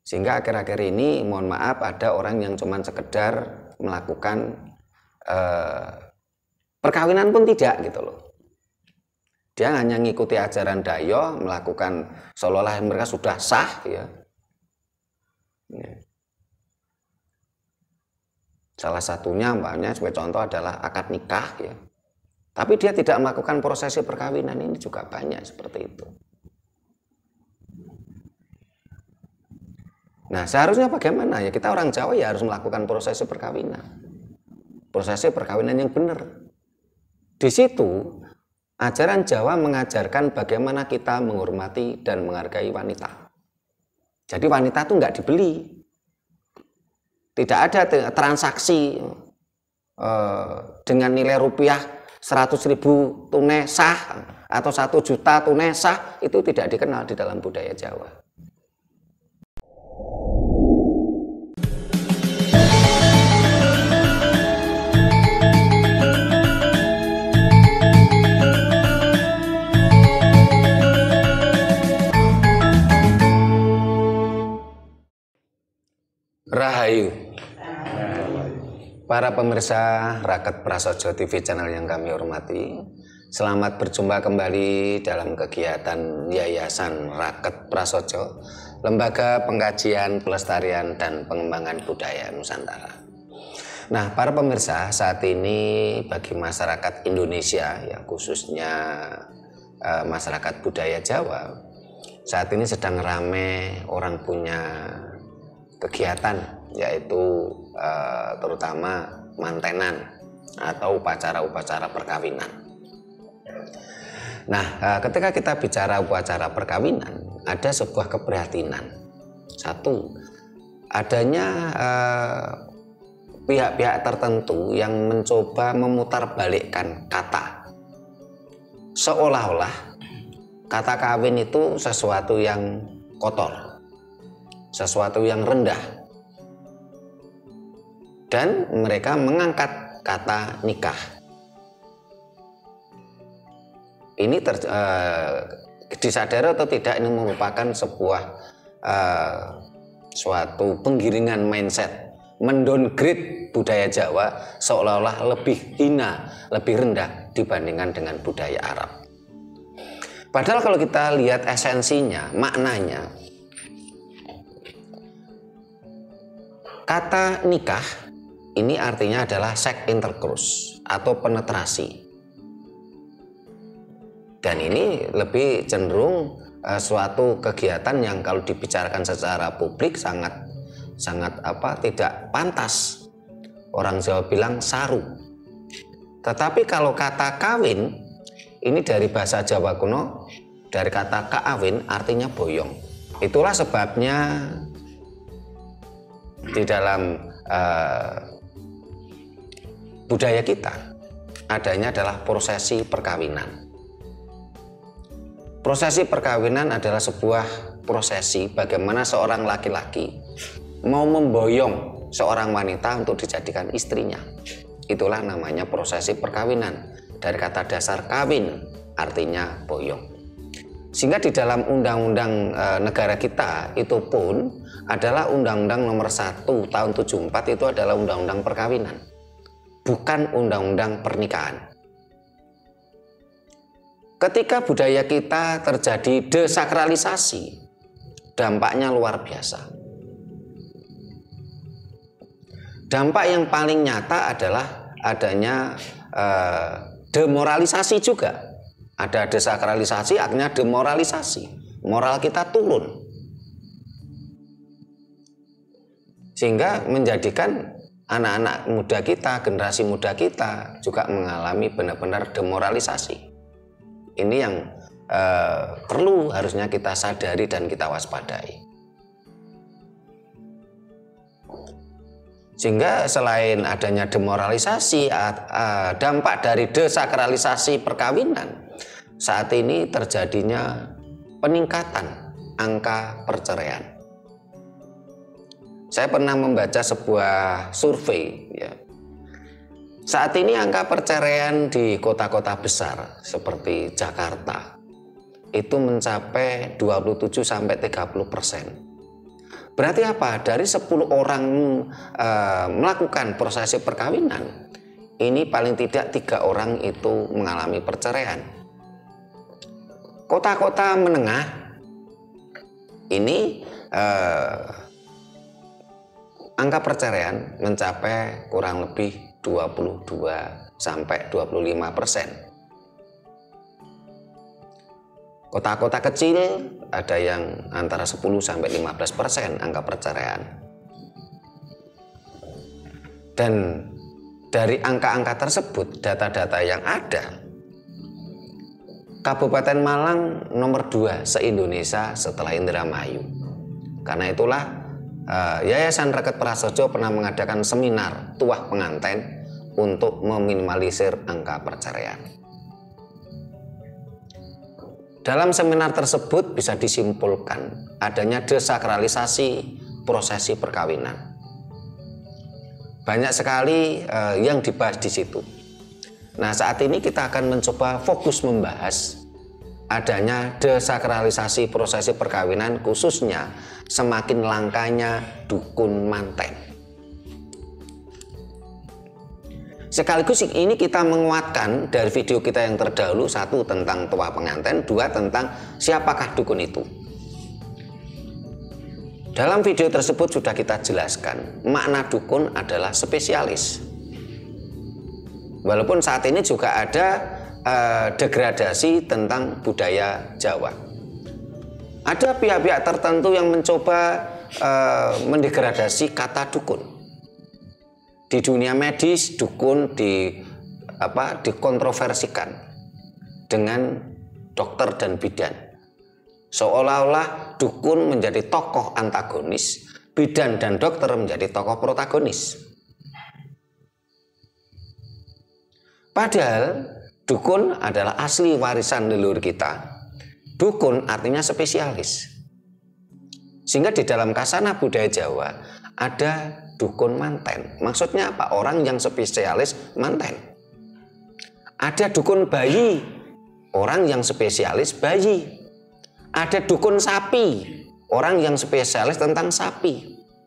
Sehingga akhir-akhir ini mohon maaf ada orang yang cuman sekedar melakukan perkawinan pun tidak gitu loh. Dia hanya ngikuti ajaran Dayo, melakukan seolah-olah mereka sudah sah ya. Salah satunya umpamanya sebagai contoh adalah akad nikah ya. Tapi dia tidak melakukan prosesi perkawinan, ini juga banyak seperti itu. Nah, seharusnya bagaimana ya? Kita orang Jawa ya harus melakukan prosesi perkawinan. Prosesi perkawinan yang benar. Di situ ajaran Jawa mengajarkan bagaimana kita menghormati dan menghargai wanita. Jadi wanita itu nggak dibeli. Tidak ada transaksi dengan nilai rupiah 100.000 tunai sah atau 1 juta tunai sah, itu tidak dikenal di dalam budaya Jawa. Rahayu para pemirsa Raket Prasojo TV channel yang kami hormati, selamat berjumpa kembali dalam kegiatan Yayasan Raket Prasojo, Lembaga Pengkajian, Pelestarian dan Pengembangan Budaya Nusantara. Nah, para pemirsa, saat ini bagi masyarakat Indonesia ya, khususnya masyarakat budaya Jawa, saat ini sedang ramai orang punya kegiatan, yaitu terutama mantenan atau upacara-upacara perkawinan. Nah, ketika kita bicara upacara perkawinan, ada sebuah keprihatinan. Satu, adanya pihak-pihak tertentu yang mencoba memutarbalikkan kata, seolah-olah kata kawin itu sesuatu yang kotor, sesuatu yang rendah, dan mereka mengangkat kata nikah. Ini disadari atau tidak, ini merupakan sebuah suatu penggiringan mindset, mendowngrade budaya Jawa seolah-olah lebih hina, lebih rendah dibandingkan dengan budaya Arab. Padahal kalau kita lihat esensinya, maknanya, kata nikah ini artinya adalah seks intercourse atau penetrasi. Dan ini lebih cenderung suatu kegiatan yang kalau dibicarakan secara publik sangat tidak pantas. Orang Jawa bilang saru. Tetapi kalau kata kawin ini dari bahasa Jawa kuno, dari kata kaawin artinya boyong. Itulah sebabnya di dalam budaya kita adanya adalah prosesi perkawinan. Prosesi perkawinan adalah sebuah prosesi bagaimana seorang laki-laki mau memboyong seorang wanita untuk dijadikan istrinya. Itulah namanya prosesi perkawinan, dari kata dasar kawin artinya boyong. Sehingga di dalam undang-undang negara kita itu pun adalah Undang-Undang Nomor 1 Tahun 74, itu adalah undang-undang perkawinan, bukan undang-undang pernikahan. Ketika budaya kita terjadi desakralisasi, dampaknya luar biasa. Dampak yang paling nyata adalah adanya demoralisasi juga. Ada desakralisasi, artinya demoralisasi. Moral kita turun. Sehingga menjadikan anak-anak muda kita, generasi muda kita juga mengalami benar-benar demoralisasi. Ini yang perlu harusnya kita sadari dan kita waspadai. Sehingga selain adanya demoralisasi, dampak dari desakralisasi perkawinan, saat ini terjadinya peningkatan angka perceraian. Saya pernah membaca sebuah survei ya. Saat ini angka perceraian di kota-kota besar seperti Jakarta itu mencapai 27-30%. Berarti apa? Dari 10 orang melakukan prosesi perkawinan, ini paling tidak 3 orang itu mengalami perceraian. Kota-kota menengah ini angka perceraian mencapai kurang lebih 22 sampai 25%. Kota-kota kecil ada yang antara 10 sampai 15% angka perceraian. Dan dari angka-angka tersebut, data-data yang ada, Kabupaten Malang nomor 2 se-Indonesia setelah Indramayu. Karena itulah Yayasan Raket Prasojo pernah mengadakan seminar tuah pengantin untuk meminimalisir angka perceraian. Dalam seminar tersebut bisa disimpulkan adanya desakralisasi prosesi perkawinan. Banyak sekali yang dibahas di situ. Nah, saat ini kita akan mencoba fokus membahas adanya desakralisasi prosesi perkawinan, khususnya semakin langkanya dukun manten. Sekaligus ini kita menguatkan dari video kita yang terdahulu, 1 tentang tuah pengantin, 2 tentang siapakah dukun itu. Dalam video tersebut sudah kita jelaskan, makna dukun adalah spesialis. Walaupun saat ini juga ada degradasi tentang budaya Jawa. Ada pihak-pihak tertentu yang mencoba mendegradasi kata dukun. Di dunia medis, dukun dikontroversikan dengan dokter dan bidan. Seolah-olah dukun menjadi tokoh antagonis, bidan dan dokter menjadi tokoh protagonis. Padahal dukun adalah asli warisan leluhur kita. Dukun artinya spesialis. Sehingga di dalam kasana budaya Jawa ada dukun manten. Maksudnya apa? Orang yang spesialis manten. Ada dukun bayi, orang yang spesialis bayi. Ada dukun sapi, orang yang spesialis tentang sapi.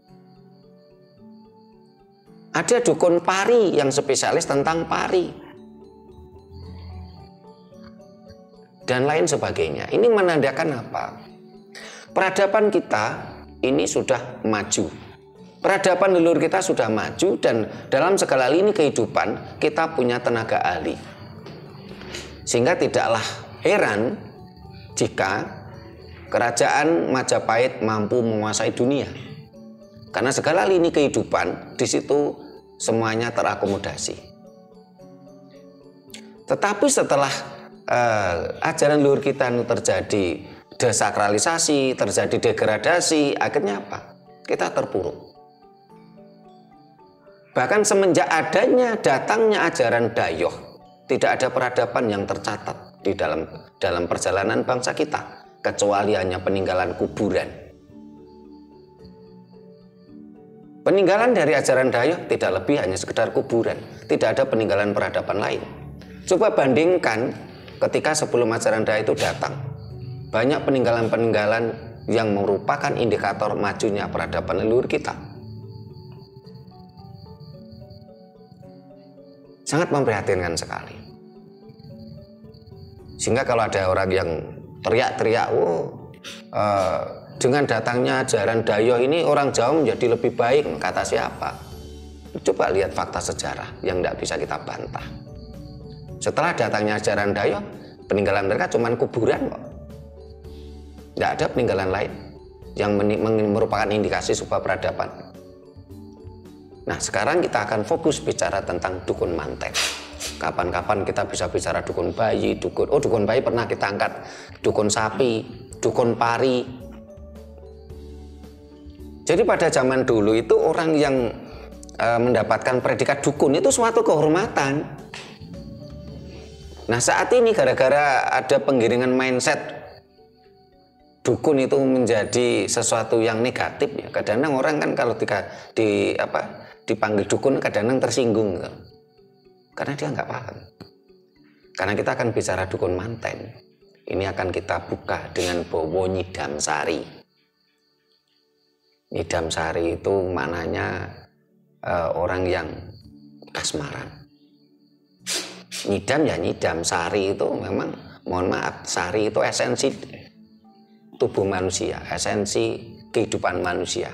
Ada dukun pari yang spesialis tentang pari. Dan lain sebagainya. Ini menandakan apa? Peradaban kita ini sudah maju. Peradaban leluhur kita sudah maju, dan dalam segala lini kehidupan kita punya tenaga ahli. Sehingga tidaklah heran jika kerajaan Majapahit mampu menguasai dunia. Karena segala lini kehidupan di situ semuanya terakomodasi. Tetapi setelah ajaran leluhur kita ini terjadi desakralisasi, terjadi degradasi, akhirnya apa? Kita terpuruk. Bahkan semenjak adanya datangnya ajaran Dayoh, tidak ada peradaban yang tercatat di dalam perjalanan bangsa kita, kecuali hanya peninggalan kuburan. Peninggalan dari ajaran Dayoh tidak lebih hanya sekedar kuburan, tidak ada peninggalan peradaban lain. Coba bandingkan ketika sebelum ajaran Dayoh itu datang, banyak peninggalan-peninggalan yang merupakan indikator majunya peradaban leluhur kita. Sangat memprihatinkan sekali. Sehingga kalau ada orang yang teriak-teriak, dengan datangnya ajaran Dayoh ini orang Jawa menjadi lebih baik, kata siapa? Coba lihat fakta sejarah yang tidak bisa kita bantah. Setelah datangnya ajaran Dayoh, peninggalan mereka cuma kuburan kok. Tidak ada peninggalan lain yang merupakan indikasi sebuah peradaban. Nah, sekarang kita akan fokus bicara tentang dukun manten. Kapan-kapan kita bisa bicara dukun bayi, dukun bayi pernah kita angkat, dukun sapi, dukun pari. Jadi pada zaman dulu itu orang yang mendapatkan predikat dukun itu suatu kehormatan. Nah, saat ini gara-gara ada penggiringan mindset dukun itu menjadi sesuatu yang negatif, ya kadang-kadang orang kan kalau dipanggil dukun kadang-kadang tersinggung gitu. Karena dia nggak paham. Karena kita akan bicara dukun manten. Ini akan kita buka dengan Bowo Nyidam Sari. Ngidam sari itu maknanya orang yang kasmaran. Ngidam ya ngidam, sari itu memang, mohon maaf, sari itu esensi tubuh manusia, esensi kehidupan manusia.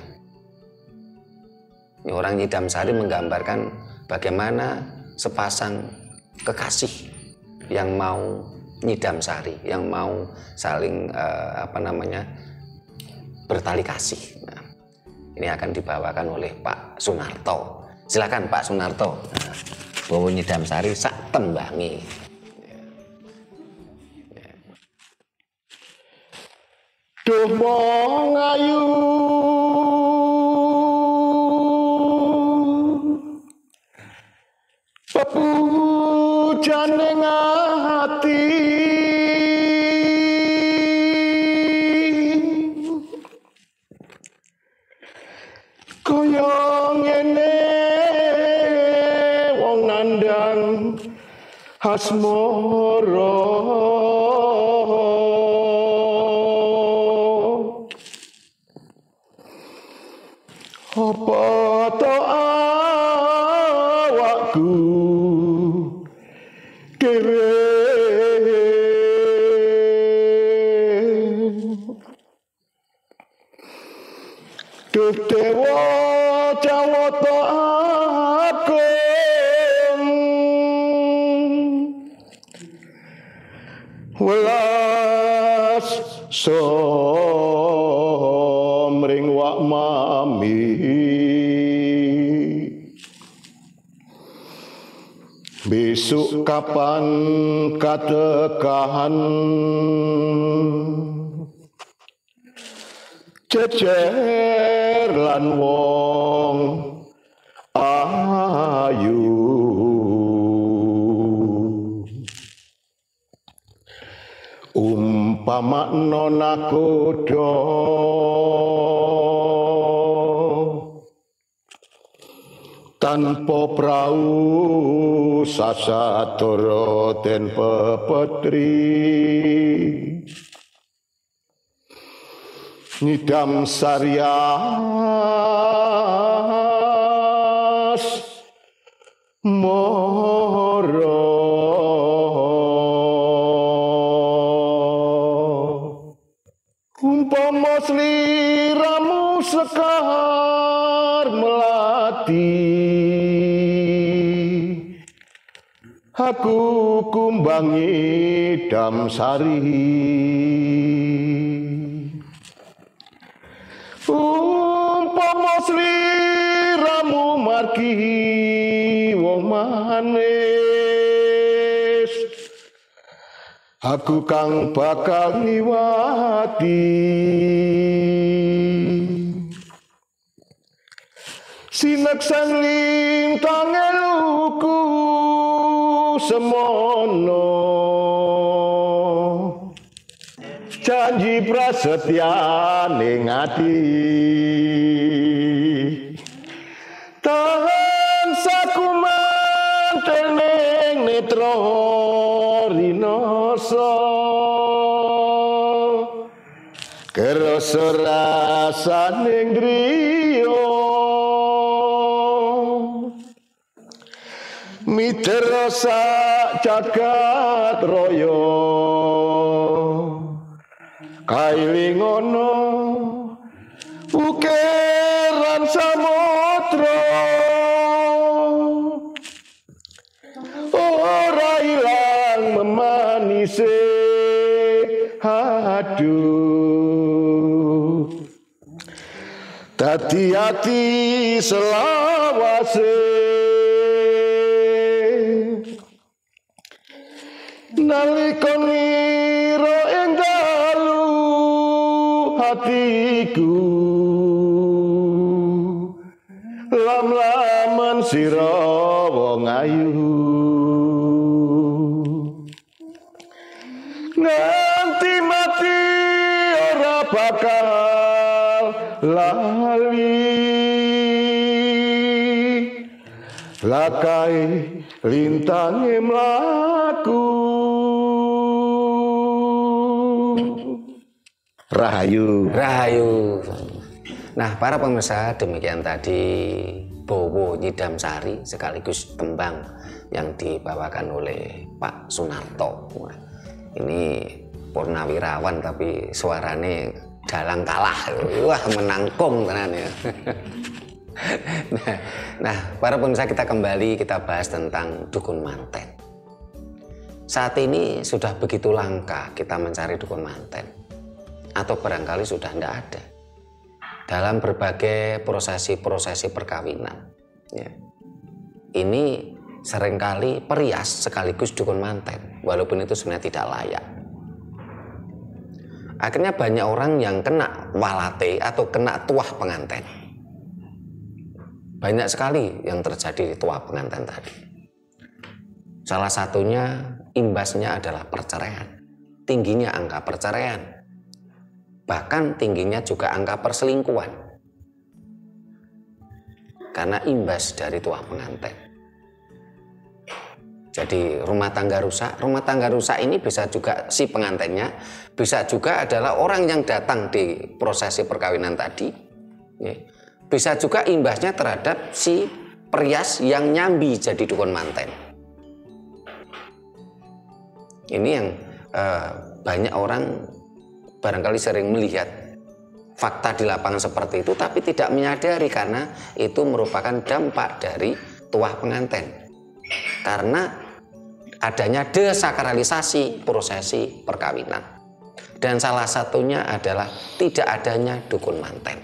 Ini orang ngidam sari menggambarkan bagaimana sepasang kekasih yang mau ngidam sari, yang mau saling bertali kasih. Nah, ini akan dibawakan oleh Pak Sunarto. Silakan Pak Sunarto. Nah, bawa ngidam sari sak tembangi. Duh mong ayu pepujane ngati kaya ngene wong nandang asmara apa to awakku dhewe duh dewa jawata agung welas somring wak mami besok kapan katekan cecer lan wong ayu umpama nakoda tanpa prau sasatara den pepetri ngidam saryas mara umpama sliramu sekar melati aku kumbangi ngidam sari umpama sliramu margi wong manis aku kang bakal ngliwati sineksan lintang eluku semono janji prasetyane ngati tansah kumantel ning netra rinasa kerasa rasaning driya mitra sak jagat raya kailingono ukiran samudra ora ilang memanise aduh dadi ati selawase nalika ngira ing dalu hatiku lam-laman sira wong ayu nganti mati ora bakal lali lakai lintange mlaku Rahayu. Nah, para pemirsa, demikian tadi Bowo Nyidam Sari sekaligus tembang yang dibawakan oleh Pak Sunarto. Wah, ini purnawirawan tapi suaranya dalang kalah. Wah, menangkung tenan ya. Nah, para pemirsa, kita kembali kita bahas tentang dukun manten. Saat ini sudah begitu langka kita mencari dukun manten, atau barangkali sudah tidak ada dalam berbagai prosesi perkawinan. Ya. Ini seringkali perias sekaligus dukun manten, walaupun itu sebenarnya tidak layak. Akhirnya banyak orang yang kena walate atau kena tuah pengantin. Banyak sekali yang terjadi di tuah pengantin tadi. Salah satunya imbasnya adalah perceraian. Tingginya angka perceraian. Bahkan tingginya juga angka perselingkuhan. Karena imbas dari tuah pengantin. Jadi rumah tangga rusak ini bisa juga si pengantinnya, bisa juga adalah orang yang datang di prosesi perkawinan tadi. Bisa juga imbasnya terhadap si perias yang nyambi jadi dukun manten. Ini yang banyak orang barangkali sering melihat fakta di lapangan seperti itu, tapi tidak menyadari karena itu merupakan dampak dari tuah pengantin. Karena adanya desakralisasi prosesi perkawinan. Dan salah satunya adalah tidak adanya dukun manten.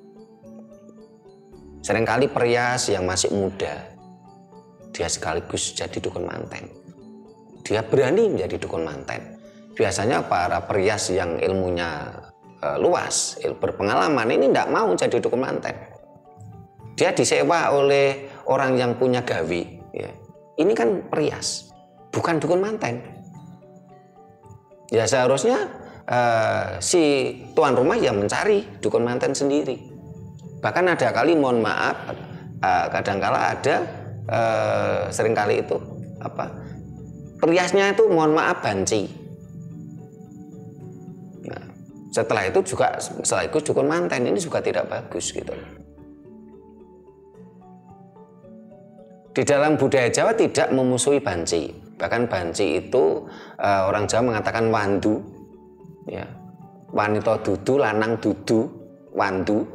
Seringkali perias yang masih muda, dia sekaligus jadi dukun manten. Dia berani menjadi dukun manten. Biasanya para perias yang ilmunya luas, berpengalaman ini tidak mau jadi dukun manten. Dia disewa oleh orang yang punya gawi. Ya. Ini kan perias, bukan dukun manten. Ya seharusnya si tuan rumah yang mencari dukun manten sendiri. Bahkan ada kali, mohon maaf, kadangkala ada seringkali itu periasnya itu mohon maaf banci. Nah, setelah itu juga sekaligus dukun manten, ini juga tidak bagus gitu. Di dalam budaya Jawa tidak memusuhi banci. Bahkan banci itu orang Jawa mengatakan wandu. Ya. Wanita dudu, lanang dudu, wandu.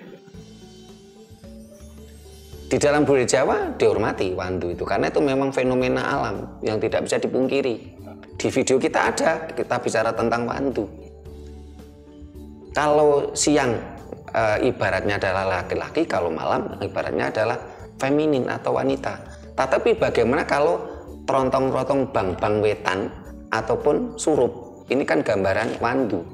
Di dalam budaya Jawa dihormati wandu itu karena itu memang fenomena alam yang tidak bisa dipungkiri. Di video kita ada, kita bicara tentang wandu. Kalau siang ibaratnya adalah laki-laki, kalau malam ibaratnya adalah feminin atau wanita. Tetapi bagaimana kalau terontong-terontong bang-bang wetan ataupun surup? Ini kan gambaran wandu.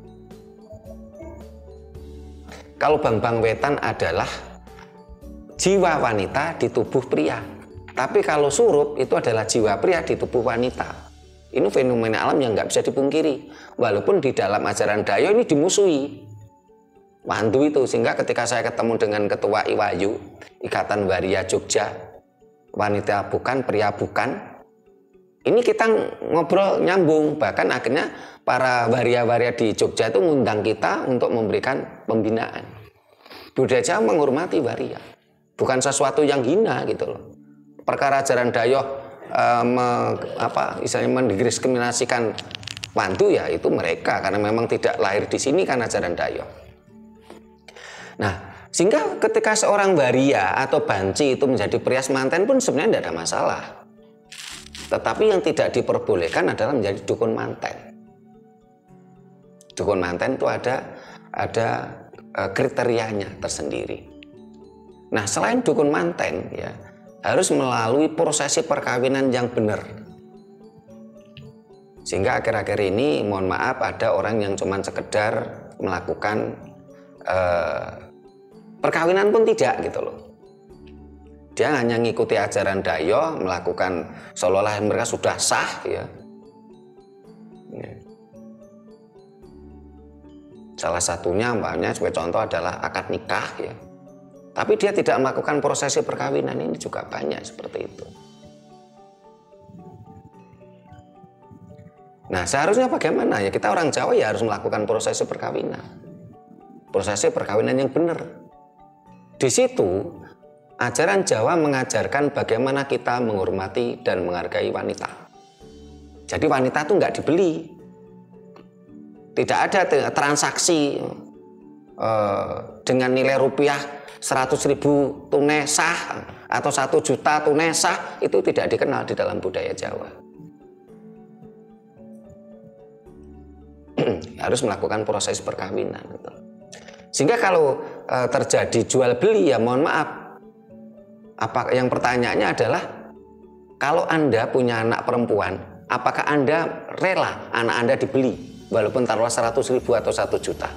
Kalau bang-bang wetan adalah jiwa wanita di tubuh pria. Tapi kalau surup itu adalah jiwa pria di tubuh wanita. Ini fenomena alam yang nggak bisa dipungkiri. Walaupun di dalam ajaran Dayo ini dimusuhi wandu itu. Sehingga ketika saya ketemu dengan ketua IWAYU, Ikatan Waria Jogja, wanita bukan, pria bukan, ini kita ngobrol nyambung. Bahkan akhirnya para waria-waria di Jogja itu ngundang kita untuk memberikan pembinaan. Budaya Jawa menghormati waria. Bukan sesuatu yang hina gitu loh. Perkara ajaran Dayoh istilahnya mendiskriminasikan wandu ya itu mereka karena memang tidak lahir di sini kan ajaran Dayoh. Nah, sehingga ketika seorang waria atau banci itu menjadi perias manten pun sebenarnya tidak ada masalah. Tetapi yang tidak diperbolehkan adalah menjadi dukun manten. Dukun manten itu ada kriterianya tersendiri. Nah, selain dukun manten ya harus melalui prosesi perkawinan yang benar. Sehingga akhir-akhir ini mohon maaf ada orang yang cuma sekedar melakukan perkawinan pun tidak gitu loh. Dia hanya ngikuti ajaran Dayo, melakukan seolah-olah mereka sudah sah ya. Salah satunya umpamanya sebagai contoh adalah akad nikah ya. Tapi dia tidak melakukan prosesi perkawinan, ini juga banyak seperti itu. Nah, seharusnya bagaimana? Ya kita orang Jawa ya harus melakukan prosesi perkawinan. prosesi perkawinan yang benar. Di situ ajaran Jawa mengajarkan bagaimana kita menghormati dan menghargai wanita. Jadi wanita itu nggak dibeli, tidak ada transaksi dengan nilai rupiah 100.000 tunai sah atau 1 juta tunai sah, itu tidak dikenal di dalam budaya Jawa. Harus melakukan proses perkawinan gitu. Sehingga kalau terjadi jual beli, ya mohon maaf, yang pertanyaannya adalah, kalau Anda punya anak perempuan, apakah Anda rela anak Anda dibeli walaupun taruhlah 100.000 atau 1 juta?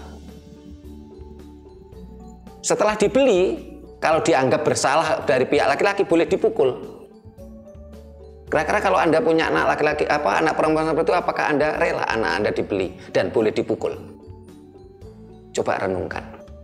Setelah dibeli, kalau dianggap bersalah dari pihak laki-laki, boleh dipukul. Kira-kira kalau Anda punya anak laki-laki, anak perempuan seperti itu, apakah Anda rela anak Anda dibeli dan boleh dipukul? Coba renungkan.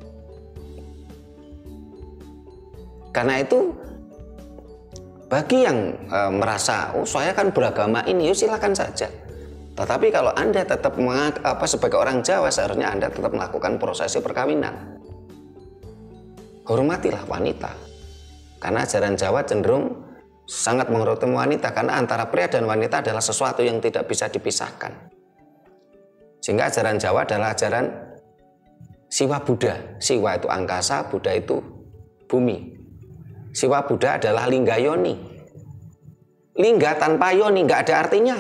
Karena itu, bagi yang merasa, oh saya kan beragama ini, yuk silakan saja. Tetapi kalau Anda tetap sebagai orang Jawa, seharusnya Anda tetap melakukan prosesi perkawinan. Hormatilah wanita. Karena ajaran Jawa cenderung sangat menghormati wanita, karena antara pria dan wanita adalah sesuatu yang tidak bisa dipisahkan. Sehingga ajaran Jawa adalah ajaran Siwa Buddha. Siwa itu angkasa, Buddha itu bumi. Siwa Buddha adalah lingga yoni. Lingga tanpa yoni nggak ada artinya.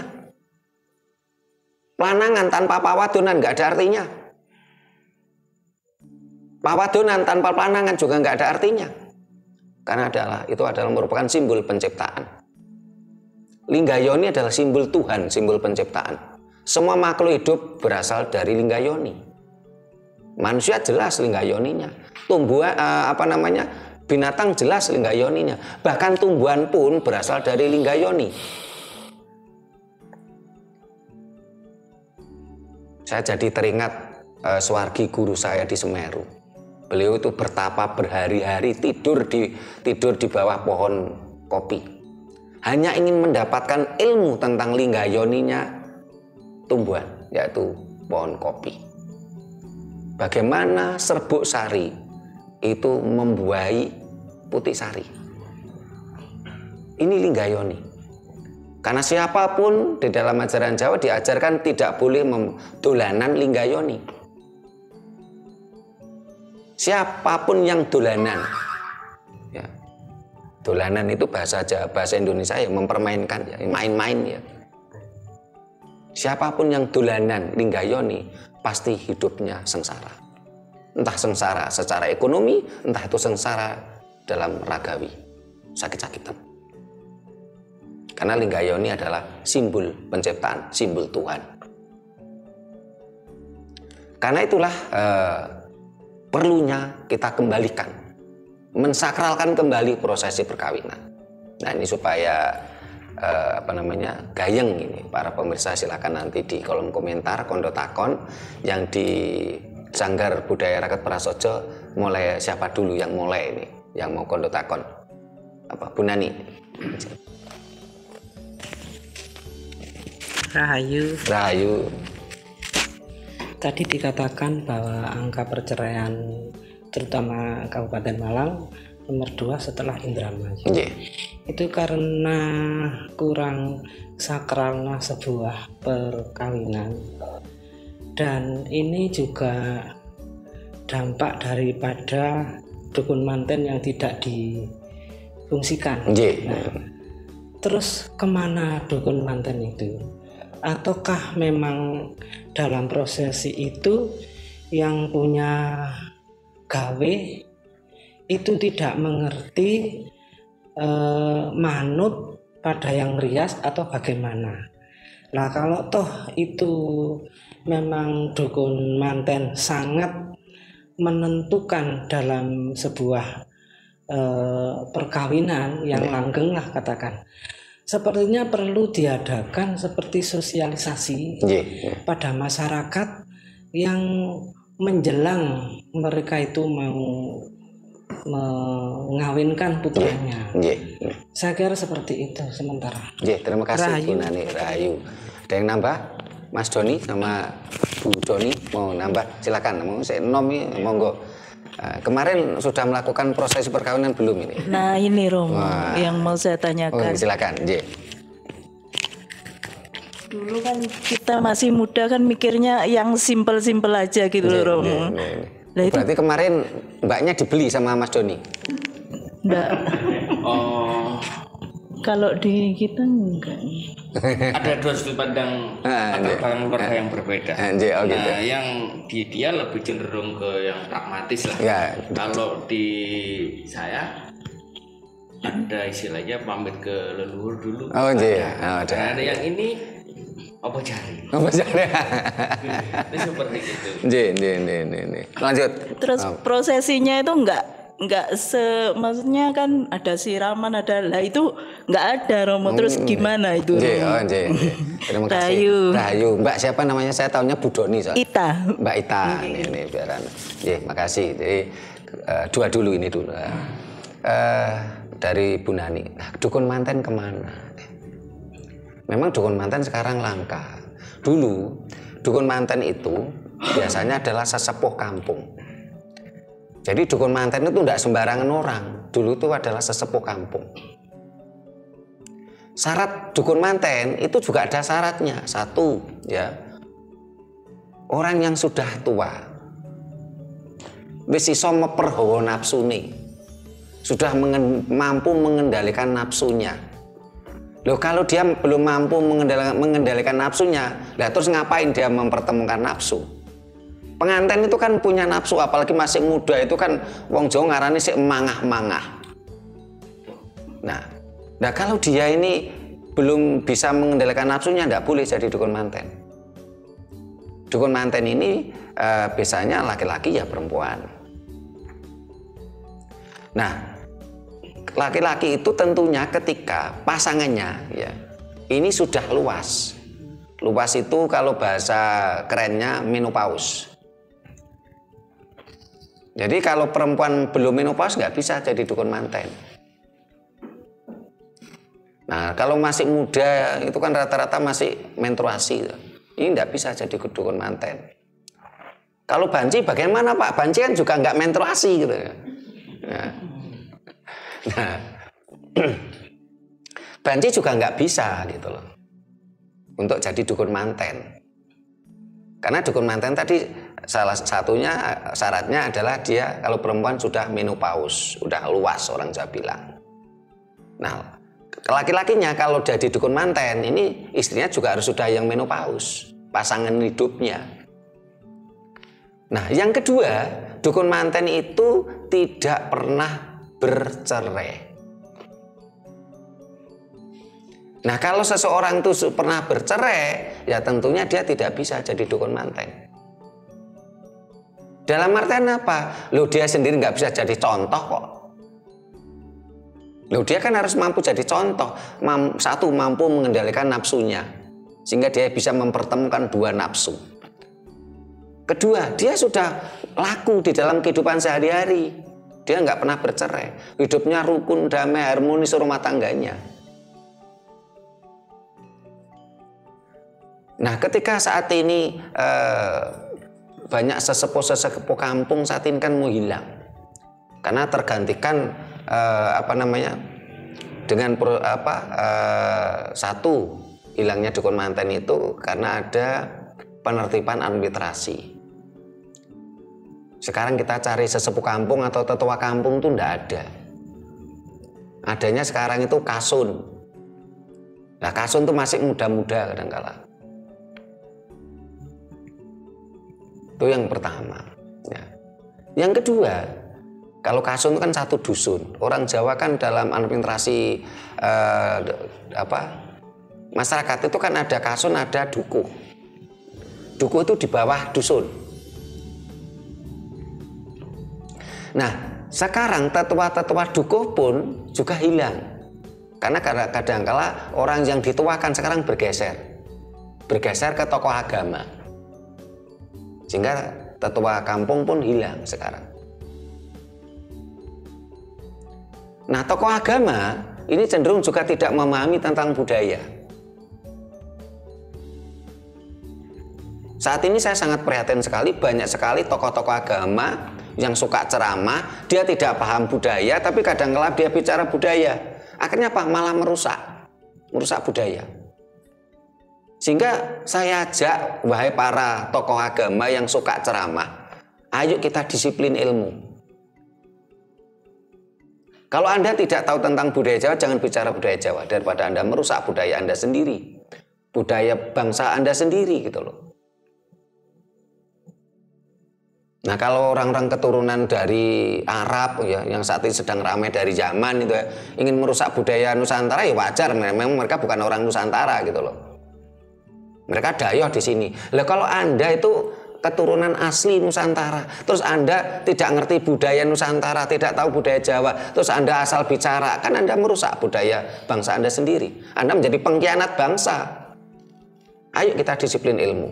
Panangan tanpa pawadonan nggak ada artinya. Pawadonan tanpa panangan juga nggak ada artinya. Karena itu adalah merupakan simbol penciptaan. Lingga yoni adalah simbol Tuhan, simbol penciptaan. Semua makhluk hidup berasal dari lingga yoni. Manusia jelas lingga yoninya. Binatang jelas lingga yoninya. Bahkan tumbuhan pun berasal dari lingga yoni. Saya jadi teringat Suwargi, guru saya di Semeru. Beliau itu bertapa berhari-hari, tidur di bawah pohon kopi. Hanya ingin mendapatkan ilmu tentang lingga yoninya tumbuhan, yaitu pohon kopi. Bagaimana serbuk sari itu membuahi putih sari. Ini lingga yoni. Karena siapapun di dalam ajaran Jawa diajarkan tidak boleh dolanan lingga yoni. Siapapun yang dolanan, ya, dolanan itu bahasa Indonesia ya, mempermainkan, ya, main-main ya. Siapapun yang dolanan lingga yoni pasti hidupnya sengsara. Entah sengsara secara ekonomi, entah itu sengsara dalam ragawi, sakit-sakitan. Karena lingga yoni adalah simbol penciptaan, simbol Tuhan. Karena itulah perlunya kita kembalikan, mensakralkan kembali prosesi perkawinan. Nah ini supaya gayeng ini para pemirsa, silakan nanti di kolom komentar kondo takon yang di Sanggar Budaya Rakyat Prasojo, mulai siapa dulu yang mulai ini, yang mau kondo takon? Bu Nani. Rahayu. Tadi dikatakan bahwa angka perceraian terutama Kabupaten Malang nomor 2 setelah Indramayu. Yeah. Itu karena kurang sakralnya sebuah perkawinan. Dan ini juga dampak daripada dukun manten yang tidak difungsikan. Yeah. Nah, terus kemana dukun manten itu? Ataukah memang dalam prosesi itu yang punya gawe itu tidak mengerti manut pada yang rias atau bagaimana? Nah kalau toh itu memang dukun manten sangat menentukan dalam sebuah perkawinan yang langgeng lah katakan, sepertinya perlu diadakan seperti sosialisasi pada masyarakat yang menjelang mereka itu mau mengawinkan putranya. Saya kira seperti itu sementara. Terima kasih Bu Nani Rahayu. Ada yang nambah? Mas Doni sama Bu Doni mau nambah, silakan. Mau saya nomi, monggo. Kemarin sudah melakukan prosesi perkawinan belum ini? Nah ini Romo yang mau saya tanyakan. Silakan. Dulu kan kita masih muda kan mikirnya yang simpel-simpel aja gitu loh Romo. Nah, berarti kemarin mbaknya dibeli sama Mas Doni? Enggak. Kalau di kita enggak. Ada dua sudut pandang keluarga yang berbeda. Nah, yang dia lebih cenderung ke yang pragmatis lah. Ya. Kalau di saya ada istilahnya pamit ke leluhur dulu. Ada. Nah, yang ini apa cari? Ini seperti itu. Lanjut. Terus prosesinya itu enggak maksudnya kan ada siraman ada lah itu enggak ada Romo. Terus gimana itu? Terima kasih. Rahayu. Mbak siapa namanya? Saya tahunya Bu Doni soalnya. Ita. Mbak Ita. Ini biaran. Makasih. Jadi dua dulu ini dulu. Dari Bu Nani. Dukun manten kemana? Memang dukun manten sekarang langka. Dulu dukun manten itu biasanya adalah sesepuh kampung. Jadi dukun manten itu tidak sembarangan orang. Dulu itu adalah sesepuh kampung. Syarat dukun manten itu juga ada syaratnya. Satu, ya, orang yang sudah tua, wis iso meperhawa nafsune, sudah mampu mengendalikan nafsunya. Loh, kalau dia belum mampu mengendalikan nafsunya, lah terus ngapain dia mempertemukan nafsu? Pengantin itu kan punya nafsu, apalagi masih muda itu kan wong Jawa ngarani sik mangah-mangah. Nah kalau dia ini belum bisa mengendalikan nafsunya, tidak boleh jadi dukun manten. Dukun manten ini biasanya laki-laki ya perempuan. Nah, laki-laki itu tentunya ketika pasangannya ya ini sudah luas. Luas itu kalau bahasa kerennya menopause. Jadi kalau perempuan belum menopause nggak bisa jadi dukun manten. Nah kalau masih muda itu kan rata-rata masih menstruasi. Ini nggak bisa jadi dukun manten. Kalau banci bagaimana Pak? Banci kan juga nggak menstruasi gitu. Nah banci juga nggak bisa gitu loh untuk jadi dukun manten. Karena dukun manten tadi salah satunya syaratnya adalah dia kalau perempuan sudah menopause, sudah luas orang Jawa bilang. Nah, laki-lakinya kalau jadi dukun manten ini istrinya juga harus sudah yang menopause, pasangan hidupnya. Nah, yang kedua, dukun manten itu tidak pernah bercerai. Nah, kalau seseorang itu pernah bercerai, ya tentunya dia tidak bisa jadi dukun manten. Dalam artian apa? Loh, dia sendiri nggak bisa jadi contoh kok. Loh, dia kan harus mampu jadi contoh. Satu, mampu mengendalikan nafsunya, sehingga dia bisa mempertemukan dua nafsu. Kedua, dia sudah laku di dalam kehidupan sehari-hari. Dia nggak pernah bercerai. Hidupnya rukun, damai, harmonis rumah tangganya. Nah, ketika saat ini banyak sesepuh kampung saat ini kan mau hilang karena tergantikan dengan satu hilangnya dukun manten itu karena ada penertiban arbitrasi. Sekarang kita cari sesepuh kampung atau tetua kampung itu tidak ada. Adanya sekarang itu kasun. Nah, kasun itu masih muda-muda kadang-kala. Itu yang pertama. Ya. Yang kedua, kalau kasun itu kan satu dusun. Orang Jawa kan dalam administrasi masyarakat itu kan ada kasun, ada dukuh. Dukuh itu di bawah dusun. Nah, sekarang tetua-tetua dukuh pun juga hilang. Karena kadang-kala orang yang dituakan sekarang bergeser ke tokoh agama. Sehingga tetua kampung pun hilang sekarang. Nah, tokoh agama ini cenderung juga tidak memahami tentang budaya. Saat ini saya sangat prihatin sekali, banyak sekali tokoh-tokoh agama yang suka ceramah, dia tidak paham budaya, tapi kadang-kala dia bicara budaya. Akhirnya apa? Malah merusak budaya. Sehingga saya ajak, wahai para tokoh agama yang suka ceramah, ayo kita disiplin ilmu. Kalau Anda tidak tahu tentang budaya Jawa, jangan bicara budaya Jawa, daripada Anda merusak budaya Anda sendiri, budaya bangsa Anda sendiri gitu loh. Nah, kalau orang-orang keturunan dari Arab ya, yang saat ini sedang ramai dari zaman itu ya, ingin merusak budaya Nusantara, ya wajar, memang mereka bukan orang Nusantara gitu loh. Mereka dayoh di sini. Lah kalau Anda itu keturunan asli Nusantara, terus Anda tidak ngerti budaya Nusantara, tidak tahu budaya Jawa, terus Anda asal bicara, kan Anda merusak budaya bangsa Anda sendiri. Anda menjadi pengkhianat bangsa. Ayo kita disiplin ilmu.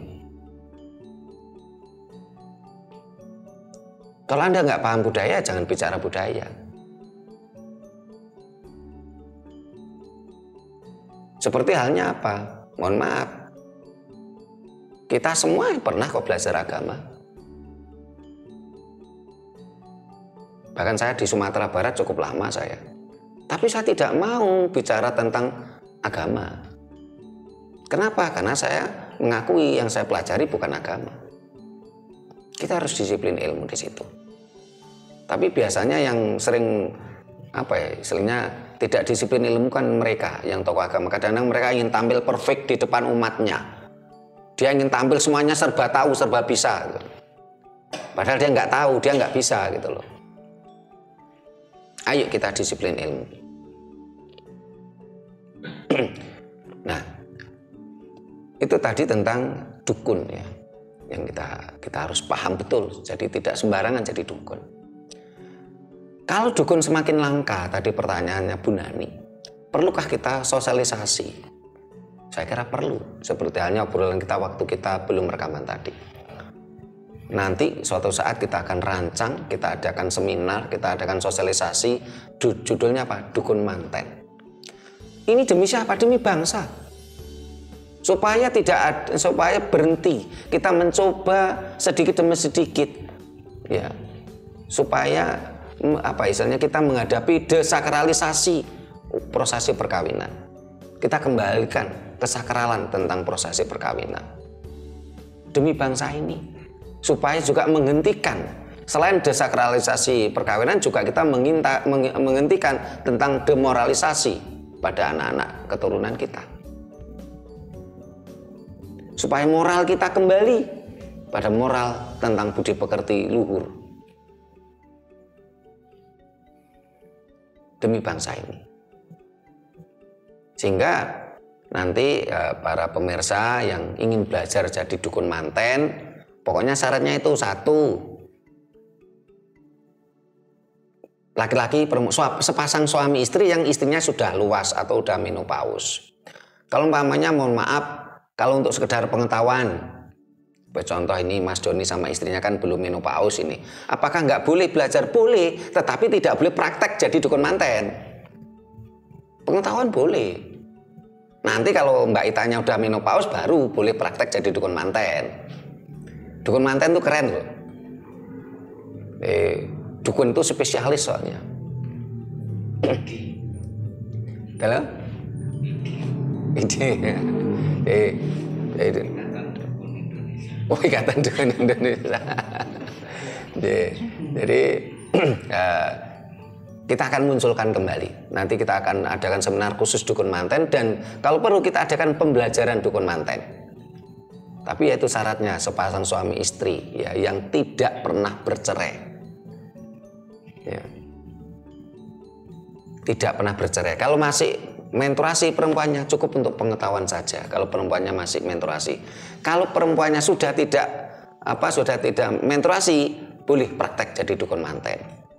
Kalau Anda nggak paham budaya, jangan bicara budaya. Seperti halnya apa? Mohon maaf, kita semua pernah kok belajar agama. Bahkan saya di Sumatera Barat cukup lama saya. Tapi saya tidak mau bicara tentang agama. Kenapa? Karena saya mengakui yang saya pelajari bukan agama. Kita harus disiplin ilmu di situ. Tapi biasanya yang sering istilahnya tidak disiplin ilmu kan mereka yang tokoh agama. Kadang-kadang mereka ingin tampil perfect di depan umatnya. Dia ingin tampil semuanya serba tahu, serba bisa. Gitu. Padahal dia nggak tahu, dia nggak bisa gitu loh. Ayo kita disiplin ilmu. Nah, itu tadi tentang dukun ya, yang kita harus paham betul. Jadi tidak sembarangan jadi dukun. Kalau dukun semakin langka, tadi pertanyaannya Bu Nani, perlukah kita sosialisasi? Saya kira perlu, seperti halnya obrolan kita waktu kita belum rekaman tadi. Nanti suatu saat kita akan rancang, kita adakan seminar, kita adakan sosialisasi, judulnya apa? Dukun manten. Ini demi siapa? Demi bangsa. Supaya berhenti, kita mencoba sedikit demi sedikit, ya, supaya istilahnya kita menghadapi desakralisasi prosesi perkawinan. Kita kembalikan kesakralan tentang prosesi perkawinan demi bangsa ini, supaya juga menghentikan, selain desakralisasi perkawinan, juga kita menghentikan tentang demoralisasi pada anak-anak keturunan kita, supaya moral kita kembali pada moral tentang budi pekerti luhur demi bangsa ini. Sehingga nanti para pemirsa yang ingin belajar jadi dukun manten, pokoknya syaratnya itu satu, laki-laki sepasang suami istri yang istrinya sudah luas atau sudah menopause. Kalau umpamanya, mohon maaf, kalau untuk sekedar pengetahuan, contoh ini Mas Doni sama istrinya kan belum menopause ini, apakah nggak boleh belajar? Boleh, tetapi tidak boleh praktek jadi dukun manten. Pengetahuan boleh. Nanti kalau Mbak Itanya udah menopause baru boleh praktek jadi dukun manten. Dukun manten tuh keren loh. Dukun itu spesialis soalnya. Halo? Oh, Ikatan Dukun Indonesia. Jadi kita akan munculkan kembali. Nanti kita akan adakan seminar khusus dukun manten, dan kalau perlu kita adakan pembelajaran dukun manten. Tapi yaitu syaratnya sepasang suami istri ya, yang tidak pernah bercerai. Ya. Tidak pernah bercerai. Kalau masih menstruasi perempuannya, cukup untuk pengetahuan saja. Kalau perempuannya masih menstruasi. Kalau perempuannya sudah tidak menstruasi, boleh praktek jadi dukun manten.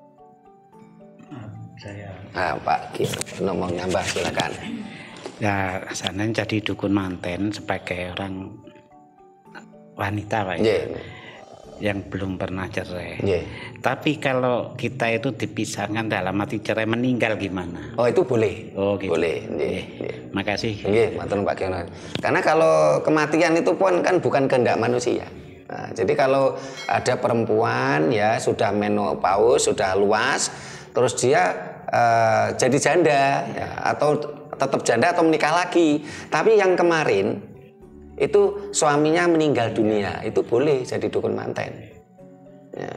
Pak ngomong nambah, silakan. Ya, saya jadi dukun manten sebagai orang wanita, Pak. Yeah. yang belum pernah cerai. Yeah. Tapi kalau kita itu dipisahkan dalam arti cerai meninggal gimana? Oh itu boleh. Oh gitu. Boleh. Yeah. Makasih. Iya, matur Pak Kiono. Karena kalau kematian itu pun kan bukan kehendak manusia. Nah, jadi kalau ada perempuan ya sudah menopause, sudah luas, terus dia jadi janda ya, atau tetap janda atau menikah lagi. Tapi yang kemarin itu suaminya meninggal dunia, itu boleh jadi dukun manten. Ya.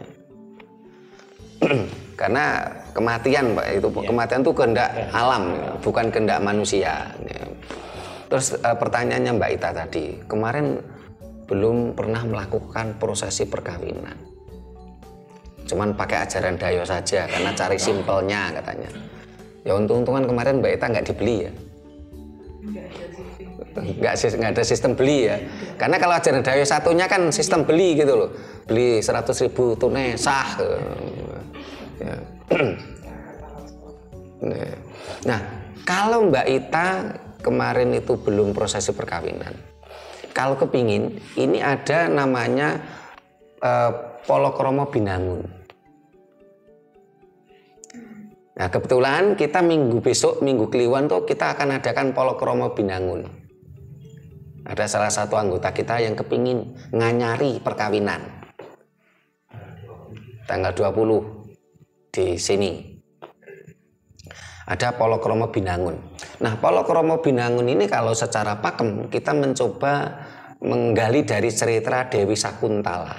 Karena kematian Pak, itu kematian itu kehendak alam, bukan kehendak manusia. Ya. Terus pertanyaannya Mbak Ita tadi, kemarin belum pernah melakukan prosesi perkawinan. Cuman pakai ajaran Dayo saja karena cari simpelnya katanya. Ya untung-untungan kemarin Mbak Ita nggak dibeli ya. Nggak ada sistem beli ya. Karena kalau ajaran Dayo satunya kan sistem beli gitu loh. Beli 100.000 tunai sah. Ya. Nah, kalau Mbak Ita kemarin itu belum prosesi perkawinan. Kalau kepingin, ini ada namanya Polokromo Binangun. Nah, kebetulan kita minggu besok, Minggu Kliwon tuh kita akan adakan Polokromo Binangun. Ada salah satu anggota kita yang kepingin nganyari perkawinan. Tanggal 20 di sini. Ada Polokromo Binangun. Nah, Polokromo Binangun ini kalau secara pakem kita mencoba menggali dari cerita Dewi Sakuntala.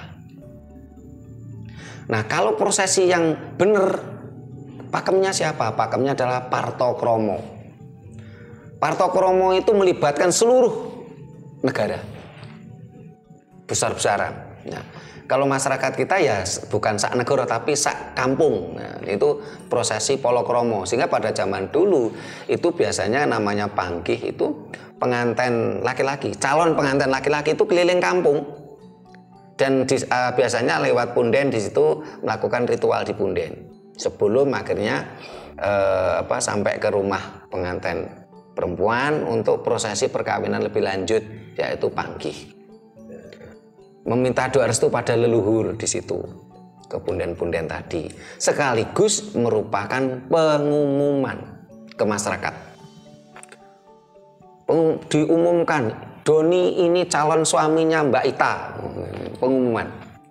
Nah, kalau prosesi yang benar, pakemnya siapa? Pakemnya adalah Partokromo. Partokromo itu melibatkan seluruh negara besar-besaran. Nah, kalau masyarakat kita ya bukan sak negara tapi sak kampung. Nah, itu prosesi Polokromo. Sehingga pada zaman dulu itu biasanya namanya panggih itu pengantin laki-laki, calon pengantin laki-laki itu keliling kampung. Dan biasanya lewat punden di situ melakukan ritual di punden. Sebelum akhirnya sampai ke rumah pengantin perempuan untuk prosesi perkawinan lebih lanjut, yaitu panggih. Meminta doa restu pada leluhur di situ ke punden-punden tadi, sekaligus merupakan pengumuman ke masyarakat. Diumumkan, Doni ini calon suaminya Mbak Ita, pengumuman.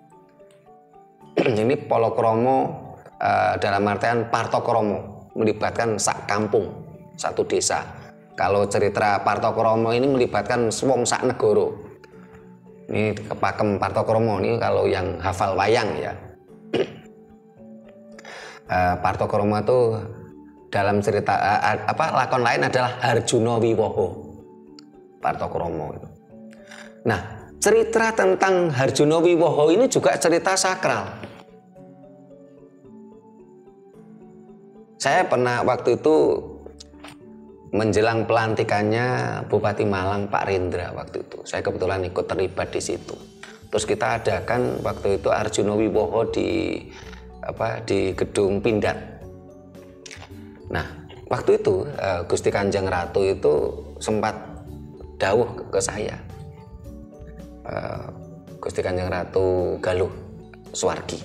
Ini Polokromo dalam artian Partokromo, melibatkan sak kampung, satu desa. Kalau cerita Partokromo ini melibatkan wong sak negoro. Ini kepakem Partokromo ini kalau yang hafal wayang ya. Partokromo itu dalam cerita lakon lain adalah Harjuna Wiwaha. Partokromo itu. Nah, cerita tentang Harjuna Wiwaha ini juga cerita sakral. Saya pernah waktu itu menjelang pelantikannya Bupati Malang Pak Rendra waktu itu. Saya kebetulan ikut terlibat di situ. Terus kita adakan waktu itu Harjuna Wiwaha di gedung Pindad. Nah, waktu itu Gusti Kanjeng Ratu itu sempat dawuh ke saya. Gusti Kanjeng Ratu Galuh Suwargi.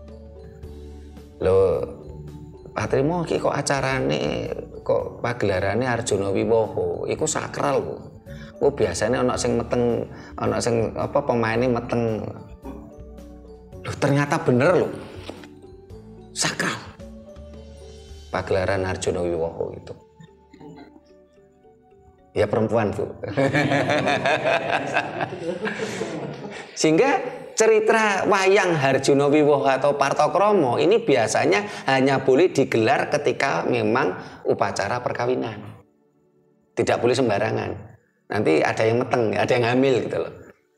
Loh, Pak Trimo iki kok acarane kok pagelarannya Harjuna Wiwaha iku sakral kok. Oh biasanya ana sing meteng, ana sing pemainnya meteng. Loh ternyata bener loh. Sakral. Pagelaran Harjuna Wiwaha itu. Ya perempuan, Bu. Sehingga cerita wayang Harjuna Wiwaha atau Partokromo ini biasanya hanya boleh digelar ketika memang upacara perkawinan. Tidak boleh sembarangan. Nanti ada yang meteng, ada yang hamil gitu loh.